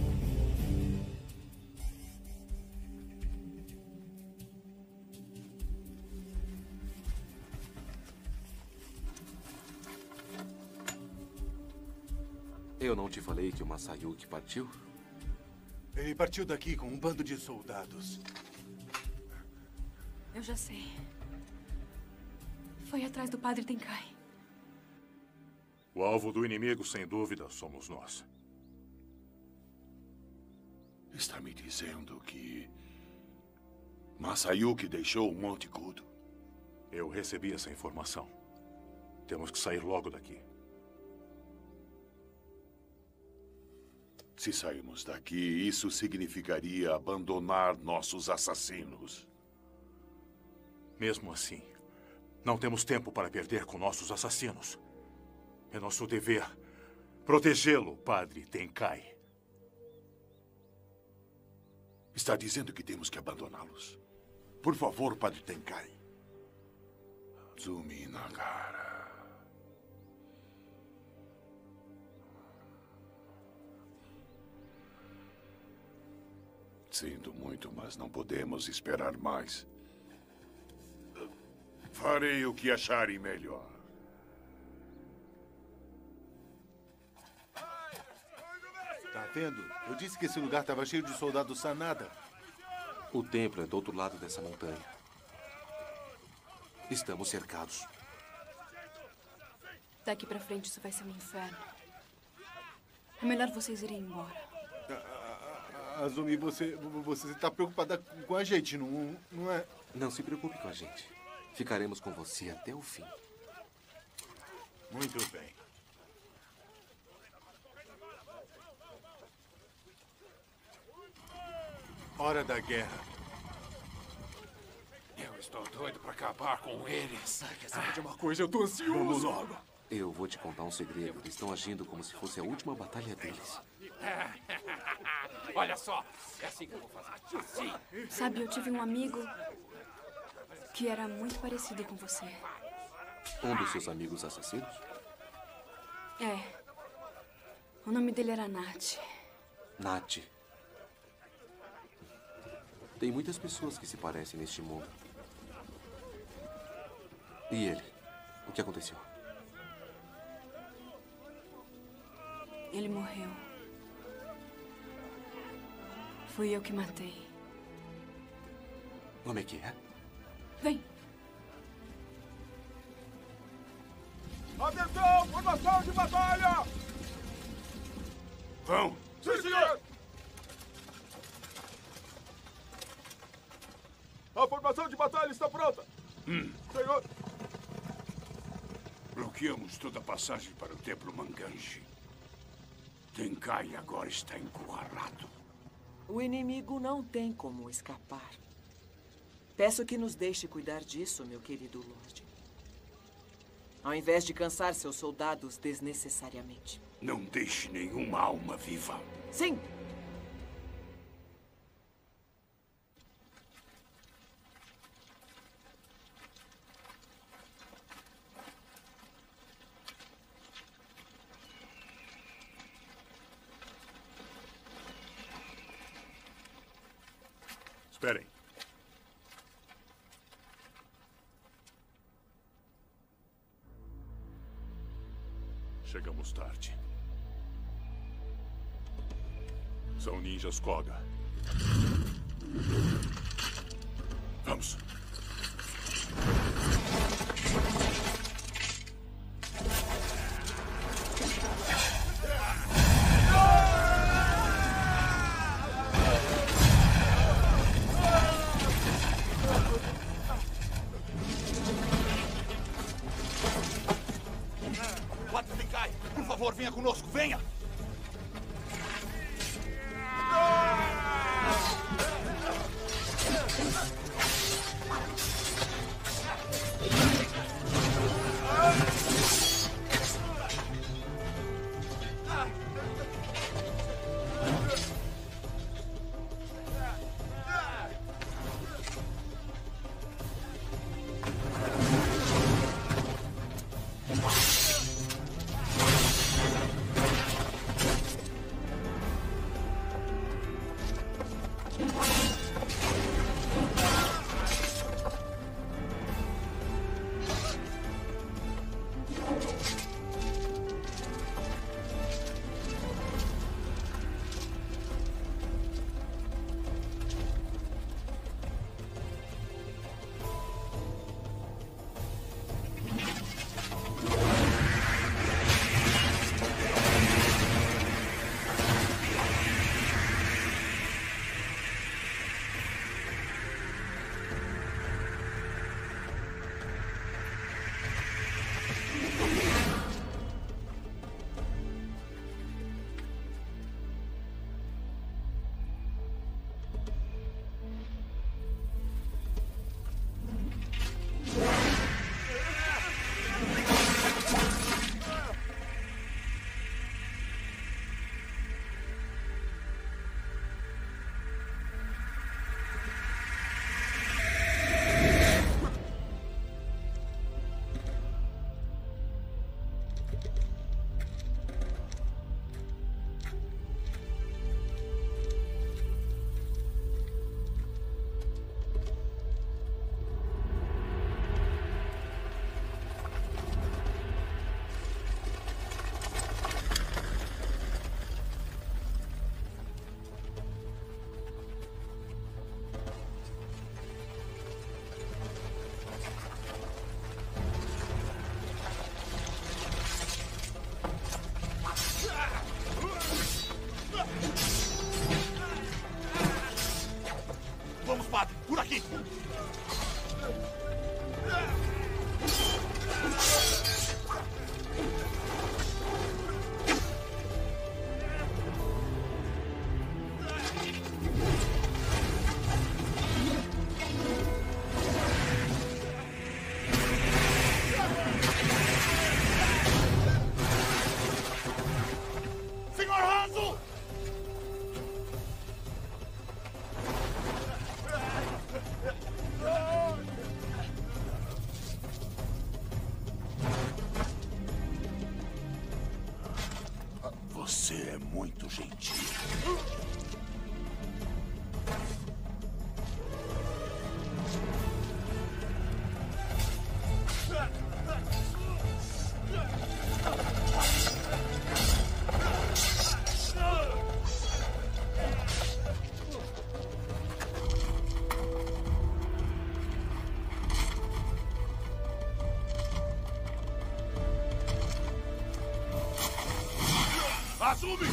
Speaker 7: Eu não te falei que o Masayuki partiu?
Speaker 11: Ele partiu daqui com um bando de soldados.
Speaker 2: Eu já sei. Foi atrás do Padre Tenkai.
Speaker 12: O alvo do inimigo, sem dúvida, somos nós.
Speaker 3: Está me dizendo que Masayuki deixou o Monte Kudo?
Speaker 12: Eu recebi essa informação. Temos que sair logo daqui.
Speaker 3: Se sairmos daqui, isso significaria abandonar nossos assassinos.
Speaker 12: Mesmo assim, não temos tempo para perder com nossos assassinos. É nosso dever protegê-lo, Padre Tenkai.
Speaker 3: Está dizendo que temos que abandoná-los? Por favor, Padre Tenkai. Azumi Nagara. Sinto muito, mas não podemos esperar mais. Farei o que acharem melhor.
Speaker 11: Tá vendo? Eu disse que esse lugar estava cheio de soldados Sanada.
Speaker 7: O templo é do outro lado dessa montanha. Estamos cercados.
Speaker 2: Daqui pra frente isso vai ser um inferno. É melhor vocês irem embora.
Speaker 11: Azumi, você está preocupada com a gente, não é?
Speaker 7: Não se preocupe com a gente. Ficaremos com você até o fim.
Speaker 11: Muito bem. Hora da guerra.
Speaker 3: Eu
Speaker 10: Estou doido pra acabar com eles.
Speaker 16: Quer saber de uma coisa? Eu tô ansioso.
Speaker 7: Eu vou te contar um segredo. Eles estão agindo como se fosse a última batalha deles.
Speaker 10: Olha só, é assim que eu vou fazer. Assim.
Speaker 2: Sabe, eu tive um amigo que era muito parecido com você.
Speaker 7: Um dos seus amigos assassinos?
Speaker 2: É. O nome dele era Nath.
Speaker 7: Nath. Tem muitas pessoas que se parecem neste mundo. E ele? O que aconteceu?
Speaker 2: Ele morreu. Fui eu que matei.
Speaker 7: Como é que é?
Speaker 2: Vem.
Speaker 16: Atenção! Formação de batalha!
Speaker 3: Vão!
Speaker 16: Sim, senhor! A formação de batalha está pronta! Senhor!
Speaker 3: Bloqueamos toda a passagem para o Templo Manganji. Tenkai agora está encurralado.
Speaker 6: O inimigo não tem como escapar. Peço que nos deixe cuidar disso, meu querido Lorde. Ao invés de cansar seus soldados desnecessariamente.
Speaker 3: Não deixe nenhuma alma viva.
Speaker 6: Sim!
Speaker 12: Esperem. Chegamos tarde. São ninjas Koga. Vamos.
Speaker 11: Tenkai, por favor, venha conosco, venha!
Speaker 3: Você é muito gentil.
Speaker 12: Assume!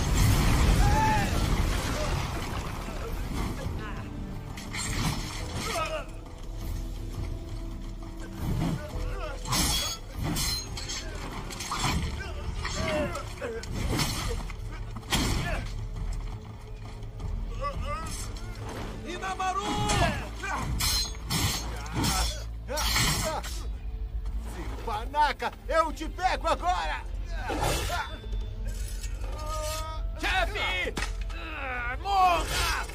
Speaker 11: Inamaru! Filho panaca, eu te pego agora!
Speaker 10: Chefe! Morra!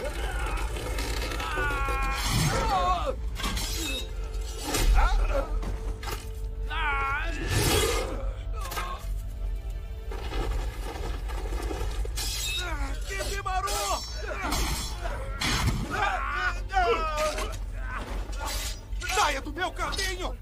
Speaker 11: Kibimaru! Saia do meu caminho!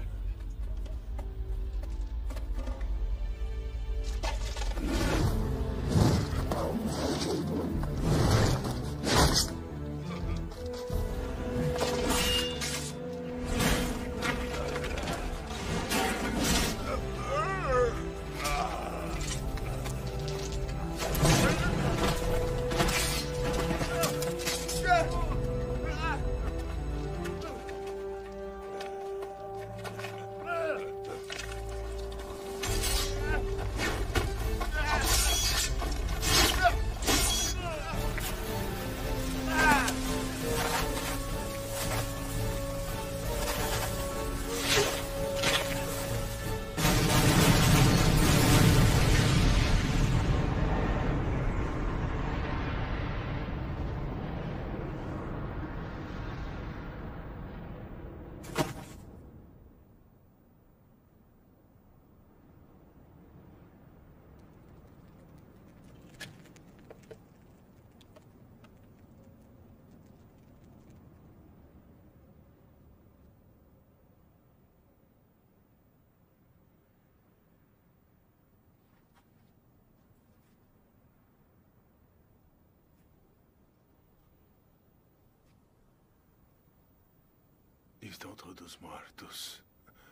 Speaker 3: Estão todos mortos.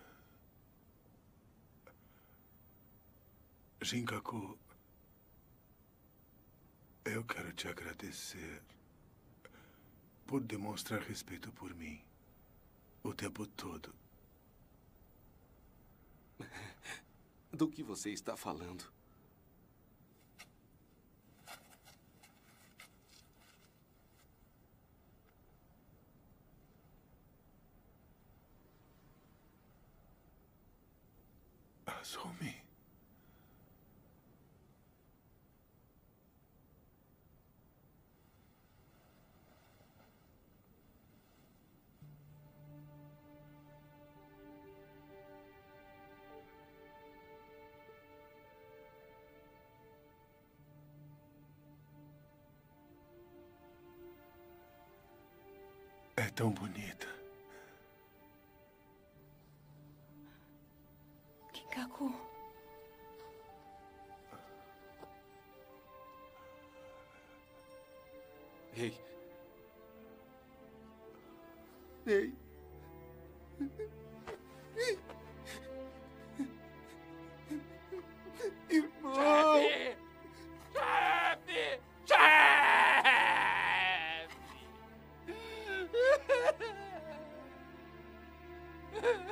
Speaker 3: Shinkaku, eu quero te agradecer por demonstrar respeito por mim o tempo todo.
Speaker 7: Do que você está falando?
Speaker 3: Assume. É tão bonita.
Speaker 15: Kinkaku.
Speaker 7: Ei.
Speaker 11: Ei. Irmão!
Speaker 10: Chefe! Chefe! Chefe!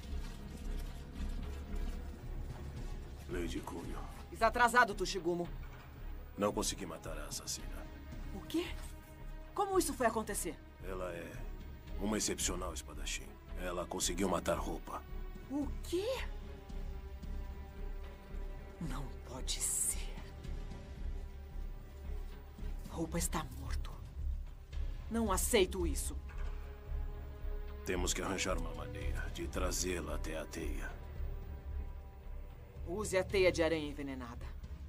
Speaker 3: Lady Kunio.
Speaker 6: Está atrasado, Tushigumo.
Speaker 4: Não consegui matar a assassina.
Speaker 6: O quê? Como isso foi acontecer?
Speaker 4: Ela é uma excepcional espadachim. Ela conseguiu matar Roupa.
Speaker 6: O quê? Não pode ser. Roupa está morto. Não aceito isso.
Speaker 4: Temos que arranjar uma maneira de trazê-la até a teia.
Speaker 6: Use a teia de aranha envenenada.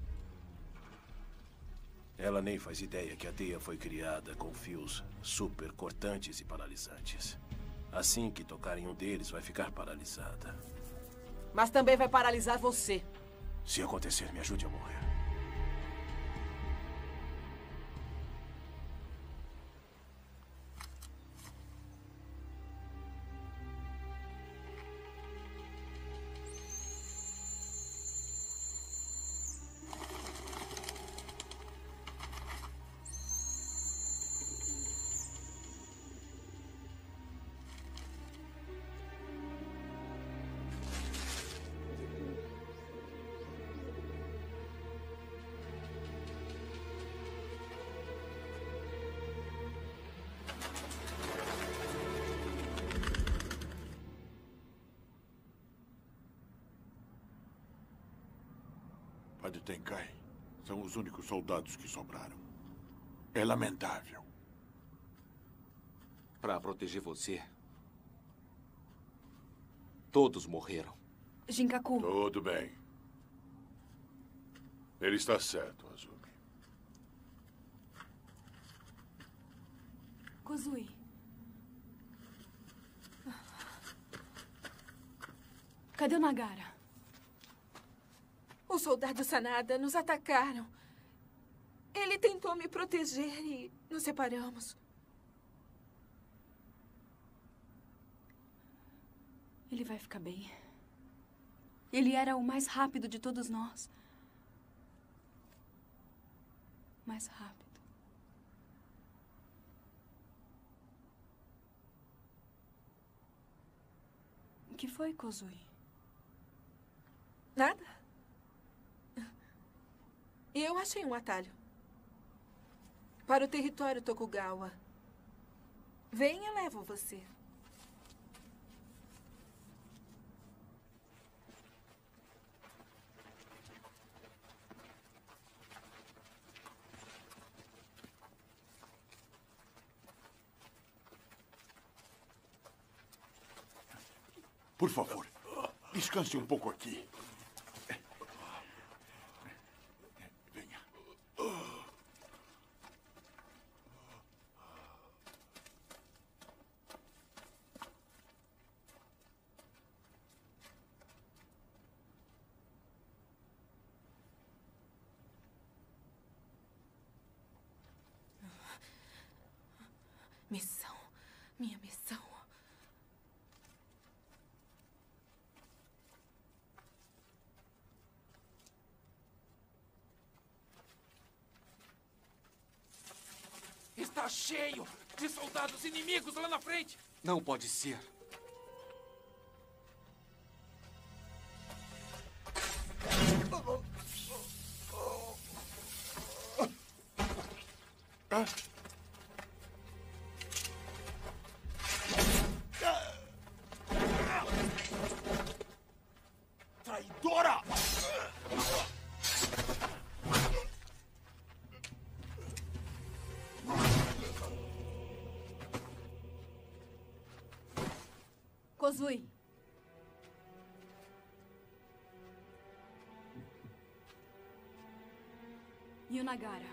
Speaker 4: Ela nem faz ideia que a teia foi criada com fios super cortantes e paralisantes. Assim que tocar em um deles, vai ficar paralisada.
Speaker 6: Mas também vai paralisar você.
Speaker 4: Se acontecer, me ajude a morrer.
Speaker 3: Padre Tenkai, são os únicos soldados que sobraram. É lamentável.
Speaker 7: Para proteger você, todos morreram.
Speaker 15: Jinkaku.
Speaker 3: Tudo bem. Ele está certo, Azumi.
Speaker 2: Kozui. Cadê o Nagara?
Speaker 13: Os soldados Sanada nos atacaram. Ele tentou me proteger e nos separamos.
Speaker 2: Ele vai ficar bem. Ele era o mais rápido de todos nós. Mais rápido. O que foi, Kozui?
Speaker 13: Nada. Eu achei um atalho. Para o território Tokugawa. Venha, levo você.
Speaker 3: Por favor, descanse um pouco aqui. Venha.
Speaker 13: Missão. Minha missão.
Speaker 10: Está cheio de soldados inimigos lá na frente.
Speaker 7: Não pode ser.
Speaker 3: Traidora!
Speaker 2: Kozui. E o Nagara?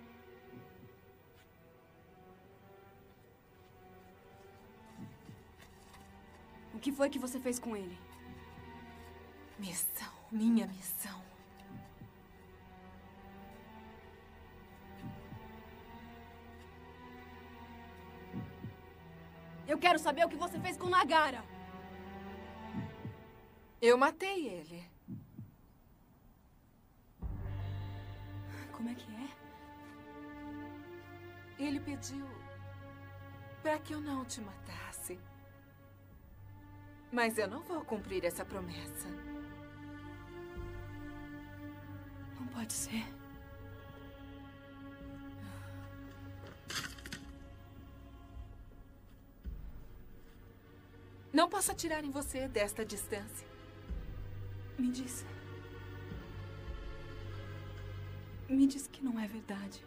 Speaker 2: O que foi que você fez com ele?
Speaker 13: Missão. Minha missão.
Speaker 2: Eu quero saber o que você fez com o Nagara.
Speaker 13: Eu matei ele.
Speaker 2: Como é que é?
Speaker 13: Ele pediu para que eu não te matasse. Mas eu não vou cumprir essa promessa.
Speaker 2: Não pode ser.
Speaker 13: Não posso atirar em você desta distância.
Speaker 2: Me diz. Me diz que não é verdade.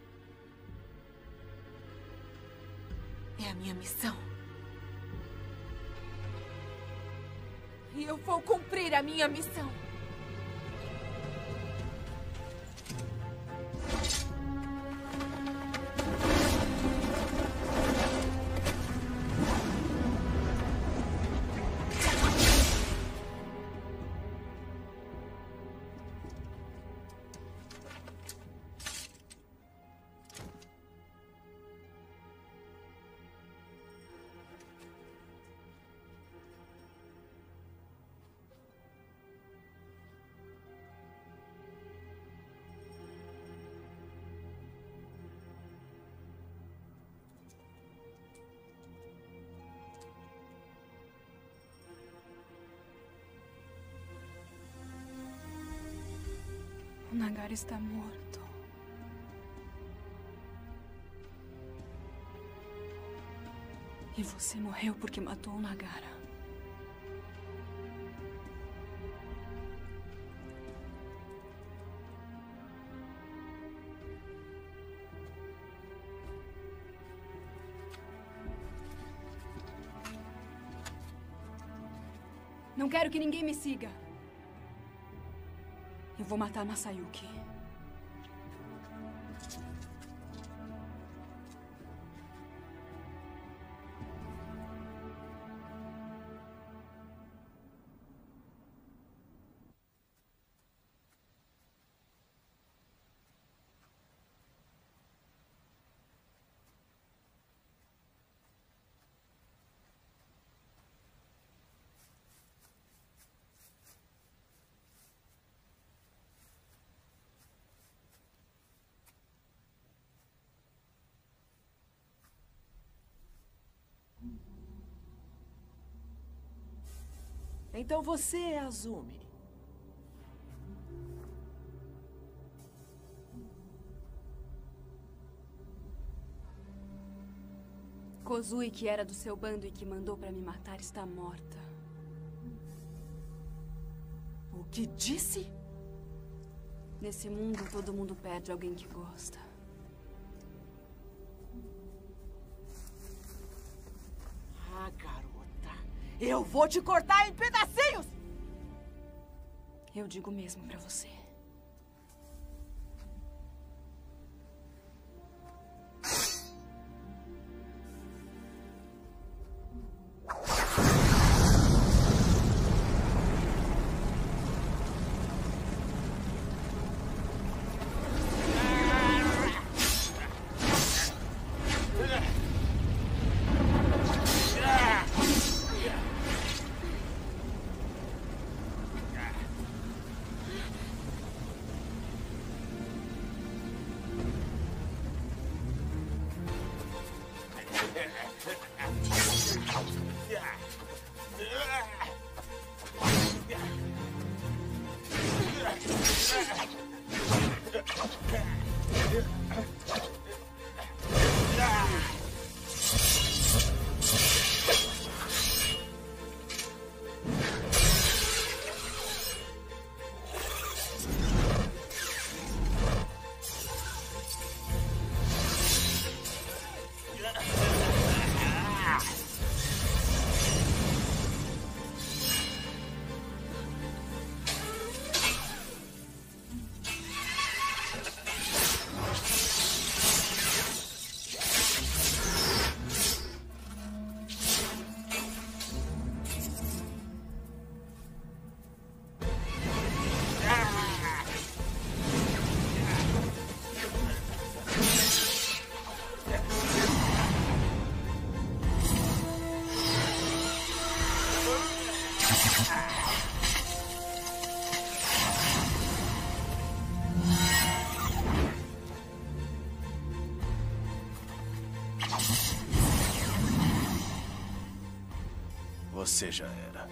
Speaker 13: É a minha missão. E eu vou cumprir a minha missão.
Speaker 2: O Nagara está morto. E você morreu porque matou o Nagara. Não quero que ninguém me siga. Eu vou matar Masayuki.
Speaker 6: Então você é Azumi.
Speaker 2: Kozui, que era do seu bando e que mandou pra me matar, está morta.
Speaker 6: O que disse?
Speaker 2: Nesse mundo, todo mundo perde alguém que gosta.
Speaker 6: Ah, garota. Eu vou te cortar em pedacinhos!
Speaker 2: Eu digo mesmo pra você.
Speaker 4: Você já era.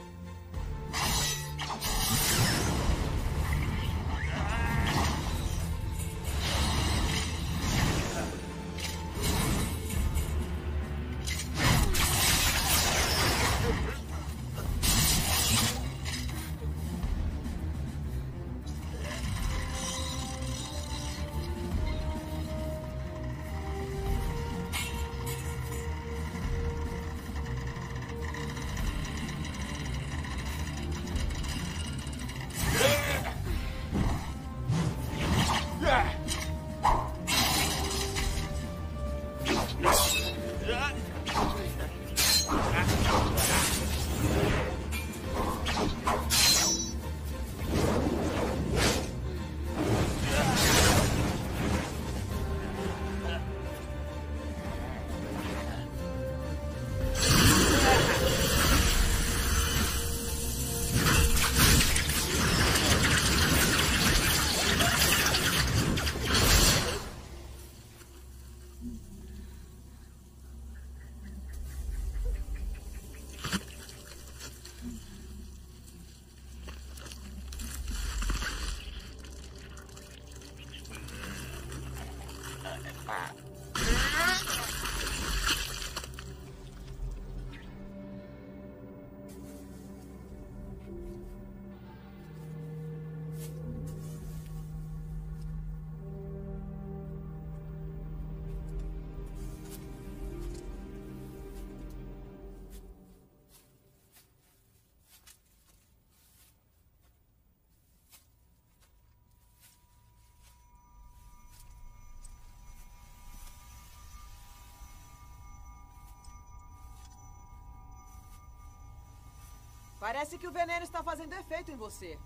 Speaker 6: Parece que o veneno está fazendo efeito em você.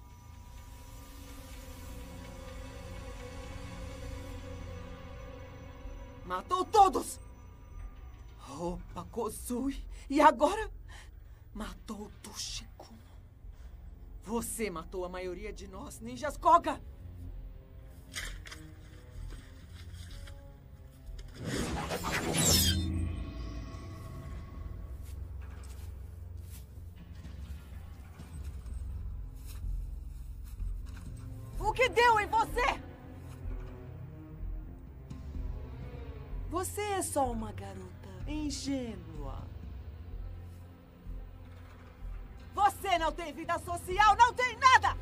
Speaker 6: Matou todos! Opa, Kozui. E agora? Matou o Toshikumo. Você matou a maioria de nós, ninjas Koga! O que deu em você? Você é só uma garota ingênua. Você não tem vida social, não tem nada!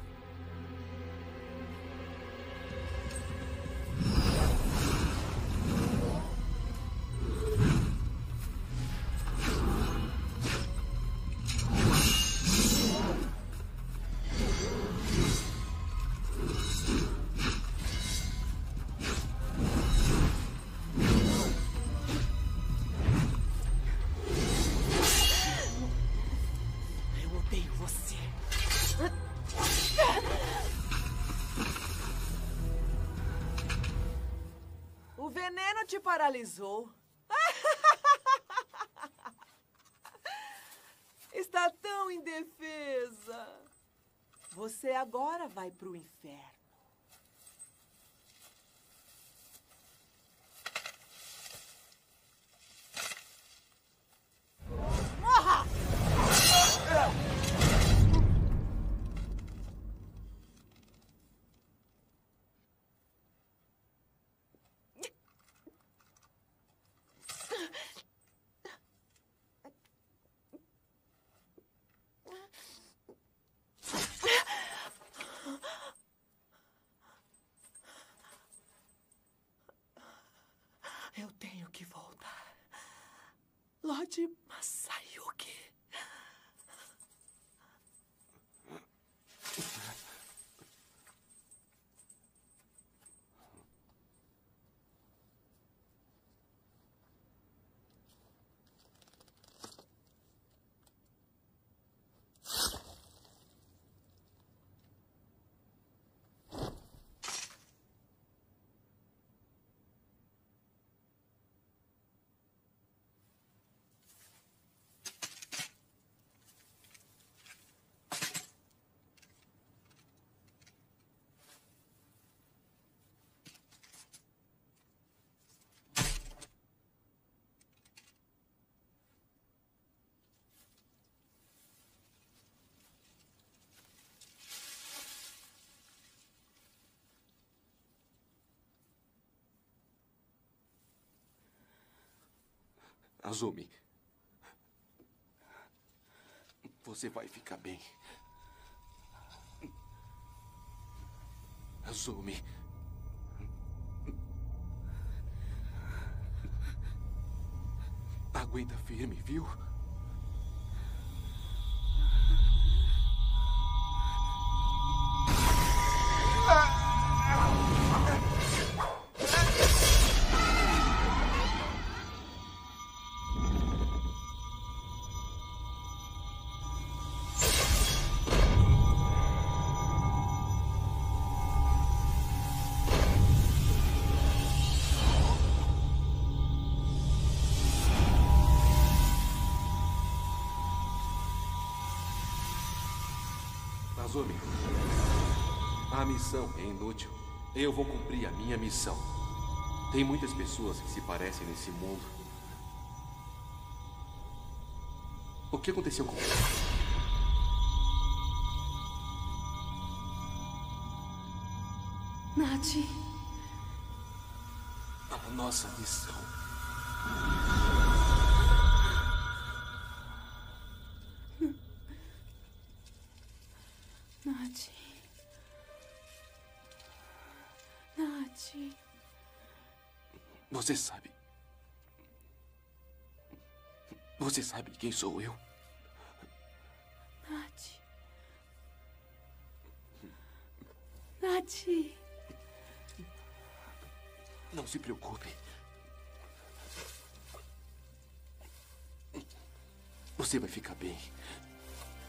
Speaker 6: O veneno te paralisou. Está tão indefesa. Você agora vai pro inferno. Morra! Eu tenho que voltar. Lorde Masayuki.
Speaker 7: Azumi, você vai ficar bem. Azumi. Aguenta firme, viu? Azumi, a missão é inútil. Eu vou cumprir a minha missão. Tem muitas pessoas que se parecem nesse mundo. O que aconteceu com você?
Speaker 15: Nachi.
Speaker 7: A nossa missão.
Speaker 15: Nachi. Nachi.
Speaker 7: Você sabe. Você sabe quem sou eu?
Speaker 15: Nachi. Nachi.
Speaker 7: Não se preocupe. Você vai ficar bem.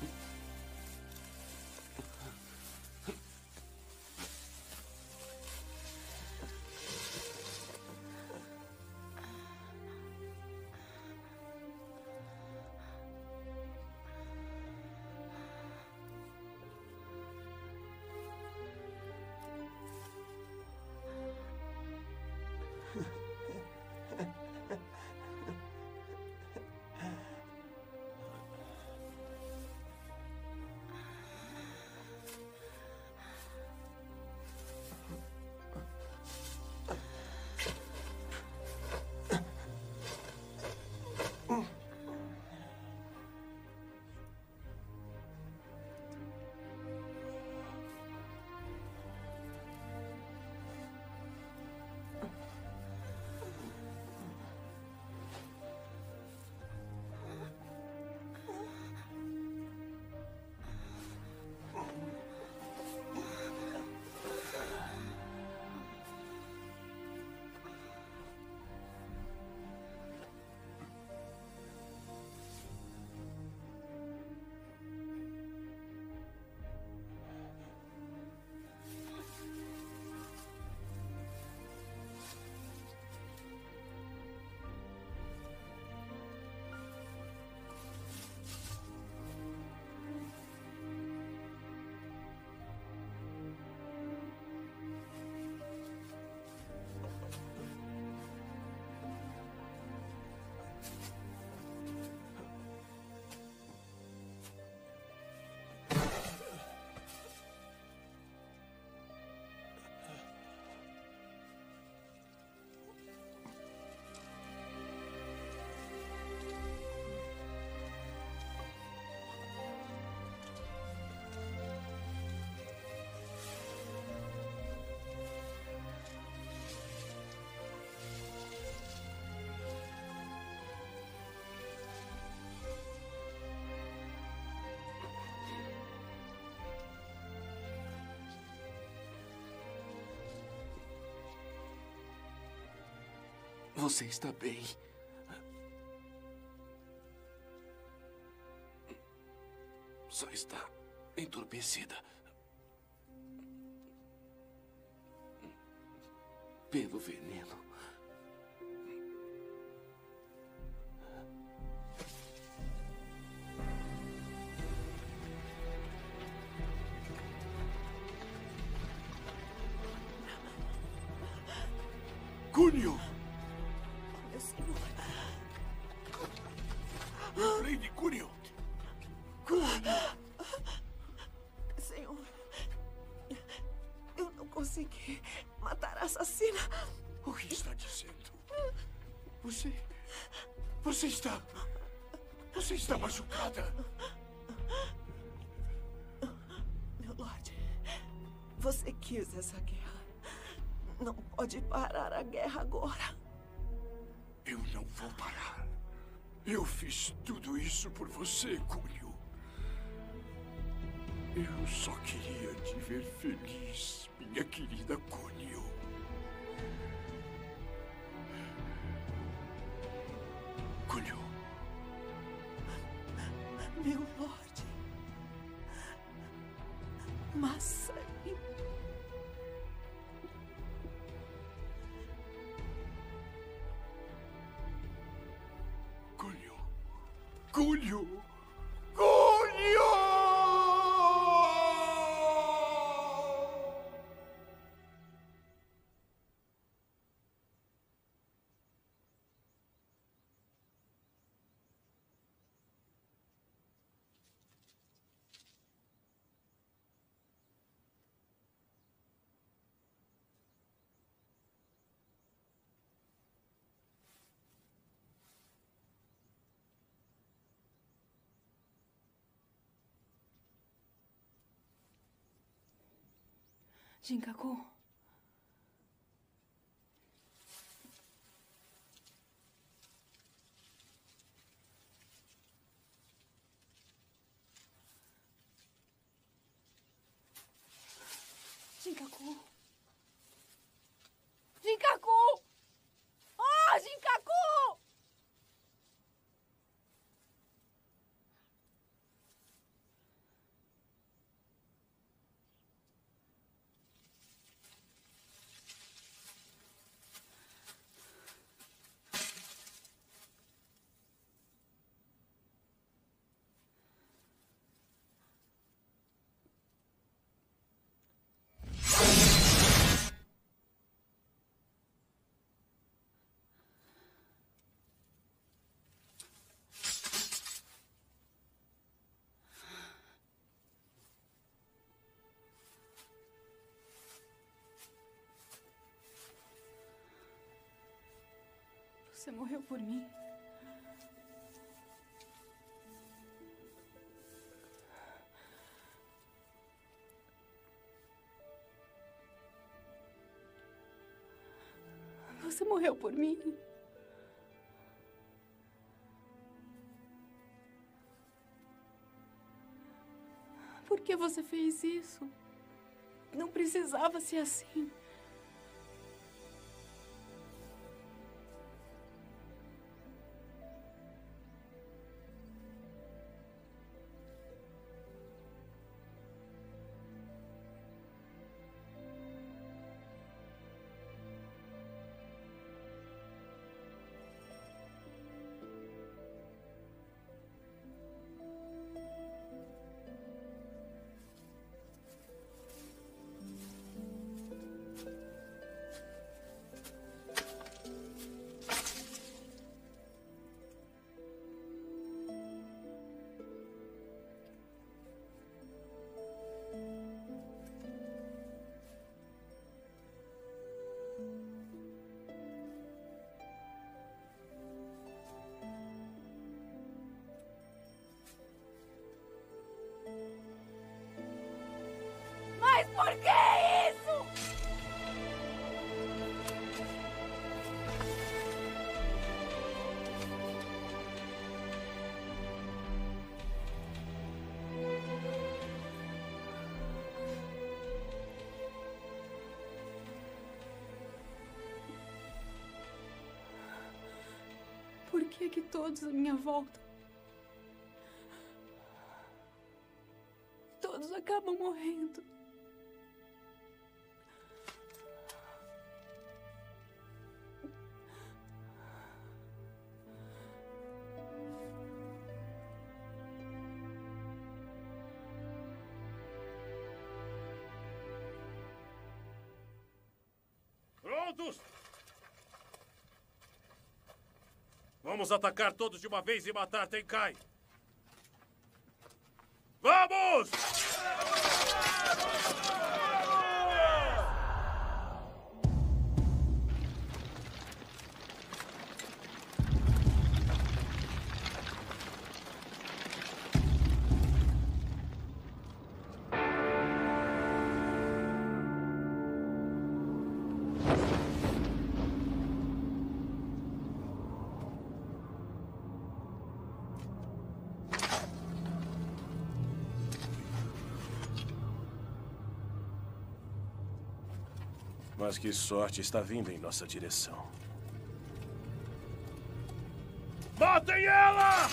Speaker 3: Você está bem? Só está entorpecida. Pelo veneno. Cunho!
Speaker 9: Meu senhor.
Speaker 3: Lady Cunho! Cunho!
Speaker 9: Senhor, eu não consegui matar a assassina.
Speaker 3: O que está dizendo? Você está machucada.
Speaker 9: Meu Lorde, você quis essa guerra. Não pode parar a guerra agora.
Speaker 3: Eu não vou parar. Eu fiz tudo isso por você, Cunho. Eu só queria te ver feliz, minha querida Cunho. Cunho.
Speaker 9: Meu Lorde. Massaí.
Speaker 3: Cunho. Cunho. Cunho!
Speaker 15: Jinkaku. Jinkaku. Jinkaku! Oh, Jinkaku!
Speaker 2: Você morreu por mim. Você morreu por mim. Por que você fez isso? Não precisava ser assim.
Speaker 15: Mas por que isso?
Speaker 2: Por que todos à minha volta, todos acabam morrendo?
Speaker 4: Prontos? Vamos atacar todos de uma vez e matar Tenkai. Vamos! Mas que sorte está vindo em nossa direção. Matem ela!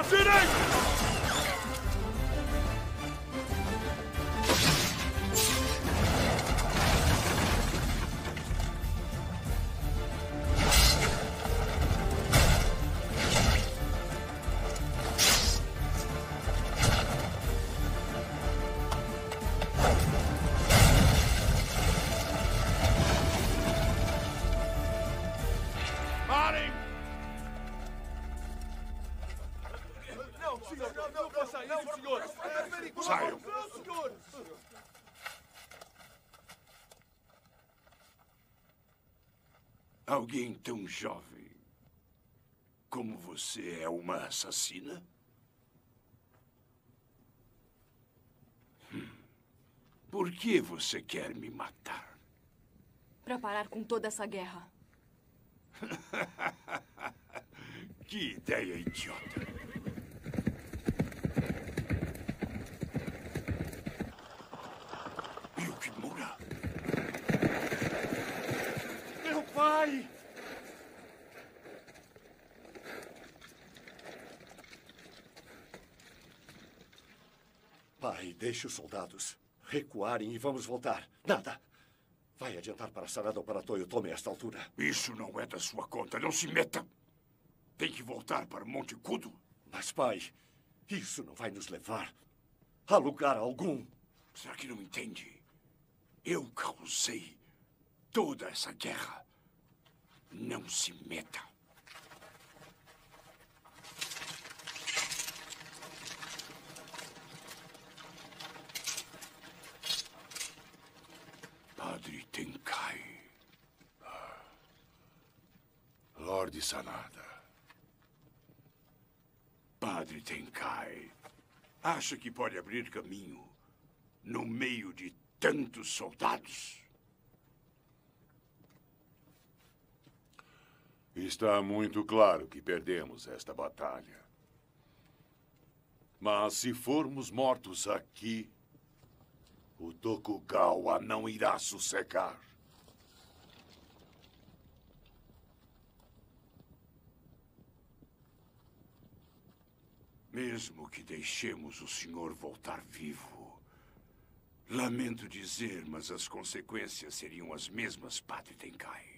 Speaker 12: Direito! Parem!
Speaker 16: Não, senhor, não faça isso, senhor. É perigoso.
Speaker 3: Saiam.
Speaker 16: Não, senhor.
Speaker 3: Alguém tão jovem como você é uma assassina? Por que você quer me matar?
Speaker 2: Para parar com toda essa guerra.
Speaker 3: Que ideia idiota. Yukimura?
Speaker 12: Meu pai!
Speaker 5: Pai, deixe os soldados recuarem e vamos voltar. Nada. Vai adiantar para Sanada ou para Toyotomi a esta altura.
Speaker 3: Isso não é da sua conta. Não se meta. Tem que voltar para Monte Kudo.
Speaker 5: Mas, pai, isso não vai nos levar a lugar algum.
Speaker 3: Será que não entende? Eu causei toda essa guerra. Não se meta. Padre Tenkai. Lorde Sanada. Padre Tenkai. Acha que pode abrir caminho no meio de tantos soldados?
Speaker 12: Está muito claro que perdemos esta batalha. Mas se formos mortos aqui, o Tokugawa não irá sossegar.
Speaker 3: Mesmo que deixemos o senhor voltar vivo, lamento dizer, mas as consequências seriam as mesmas, Padre Tenkai.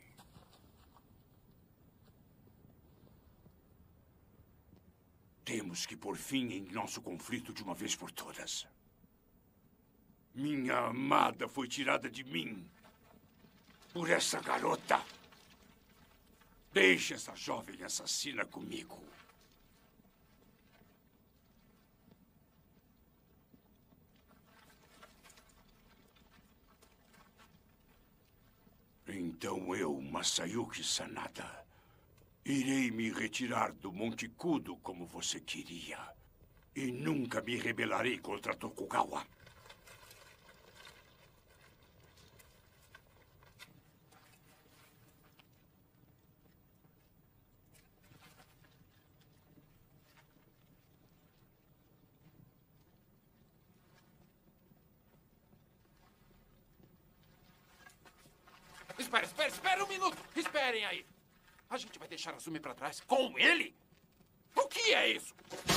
Speaker 3: Temos que pôr fim em nosso conflito de uma vez por todas. Minha amada foi tirada de mim por essa garota. Deixe essa jovem assassina comigo. Então eu, Masayuki Sanada, irei me retirar do Monte Kudo como você queria. E nunca me rebelarei contra Tokugawa.
Speaker 10: Espera um minuto! Esperem aí! A gente vai deixar Azumi pra trás com ele? O que é isso?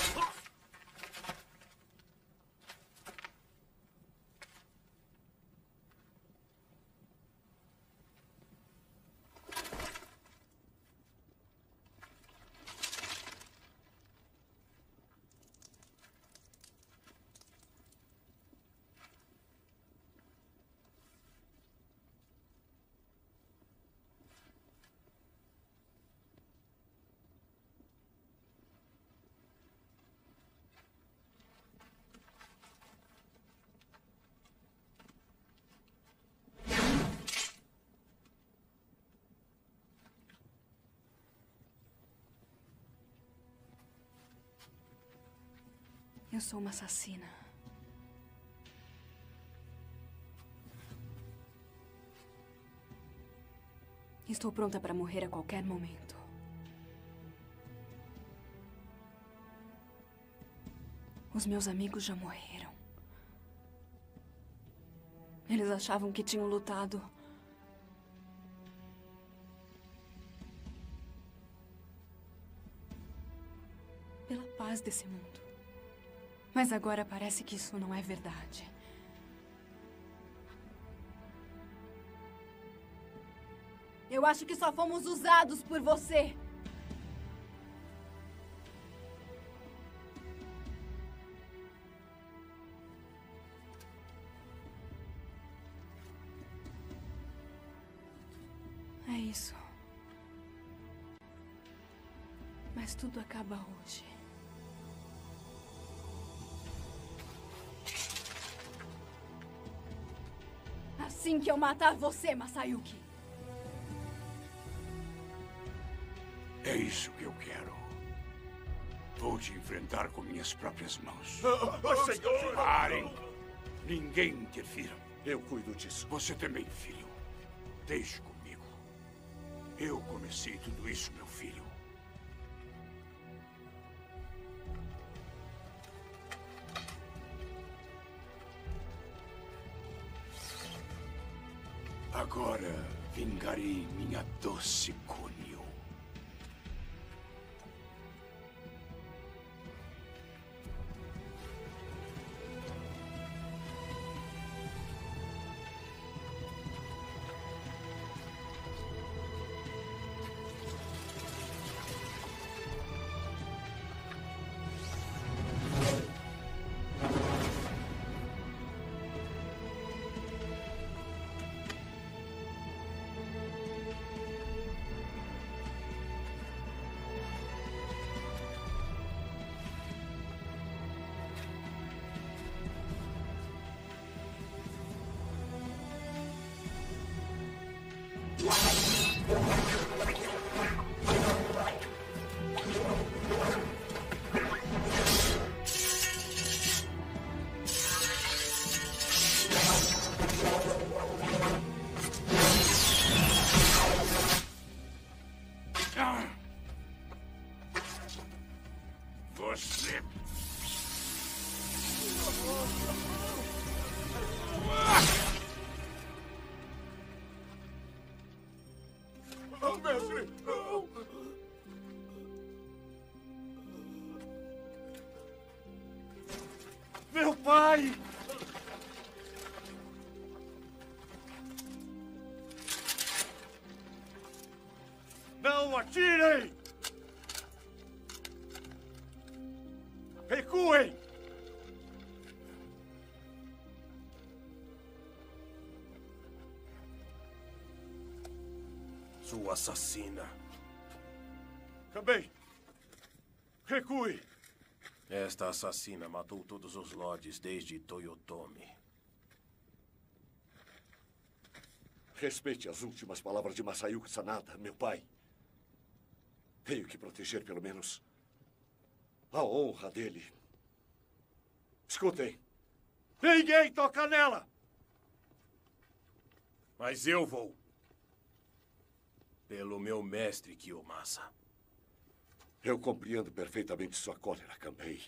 Speaker 2: Eu sou uma assassina. Estou pronta para morrer a qualquer momento. Os meus amigos já morreram. Eles achavam que tinham lutado pela paz paz desse mundo. Mas agora parece que isso não é verdade. Eu acho que só fomos usados por você. É isso. Mas tudo acaba hoje. Assim que eu matar você, Masayuki.
Speaker 3: É isso que eu quero. Vou te enfrentar com minhas próprias mãos.
Speaker 12: Senhor!
Speaker 3: Parem! Ninguém interfira.
Speaker 5: Eu cuido disso.
Speaker 3: Você também, filho. Deixe comigo. Eu comecei tudo isso, meu filho. Agora vingarei minha doce Kunio. Você...
Speaker 12: Mestre! Não!
Speaker 1: Meu pai! Não atirem! Recuem!
Speaker 4: Sua assassina.
Speaker 1: Também. Recue!
Speaker 4: Esta assassina matou todos os lords desde Toyotomi.
Speaker 5: Respeite as últimas palavras de Masayuki Sanada, meu pai. Tenho que proteger, pelo menos, a honra dele. Escutem.
Speaker 1: Ninguém toca nela!
Speaker 4: Mas eu vou. Pelo meu mestre Kiyomasa.
Speaker 5: Eu compreendo perfeitamente sua cólera, Kanbei.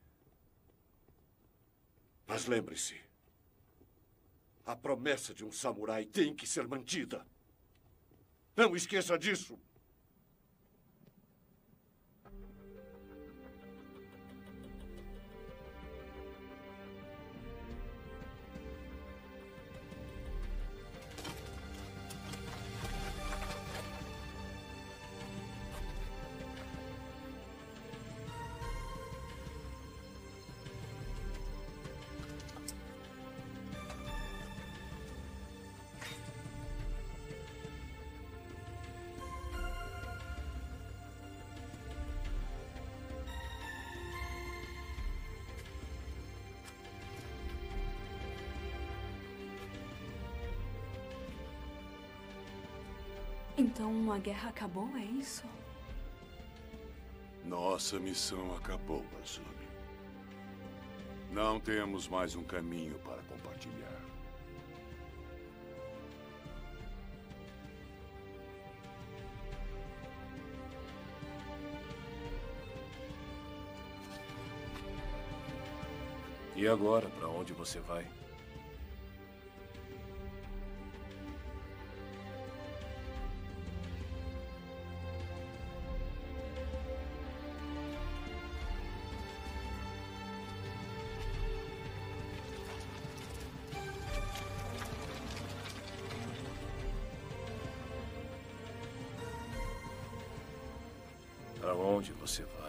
Speaker 5: Mas lembre-se, a promessa de um samurai tem que ser mantida. Não esqueça disso.
Speaker 2: Então a guerra acabou, é isso?
Speaker 3: Nossa missão acabou, Azumi. Não temos mais um caminho para compartilhar.
Speaker 4: E agora, para onde você vai? Para onde você vai?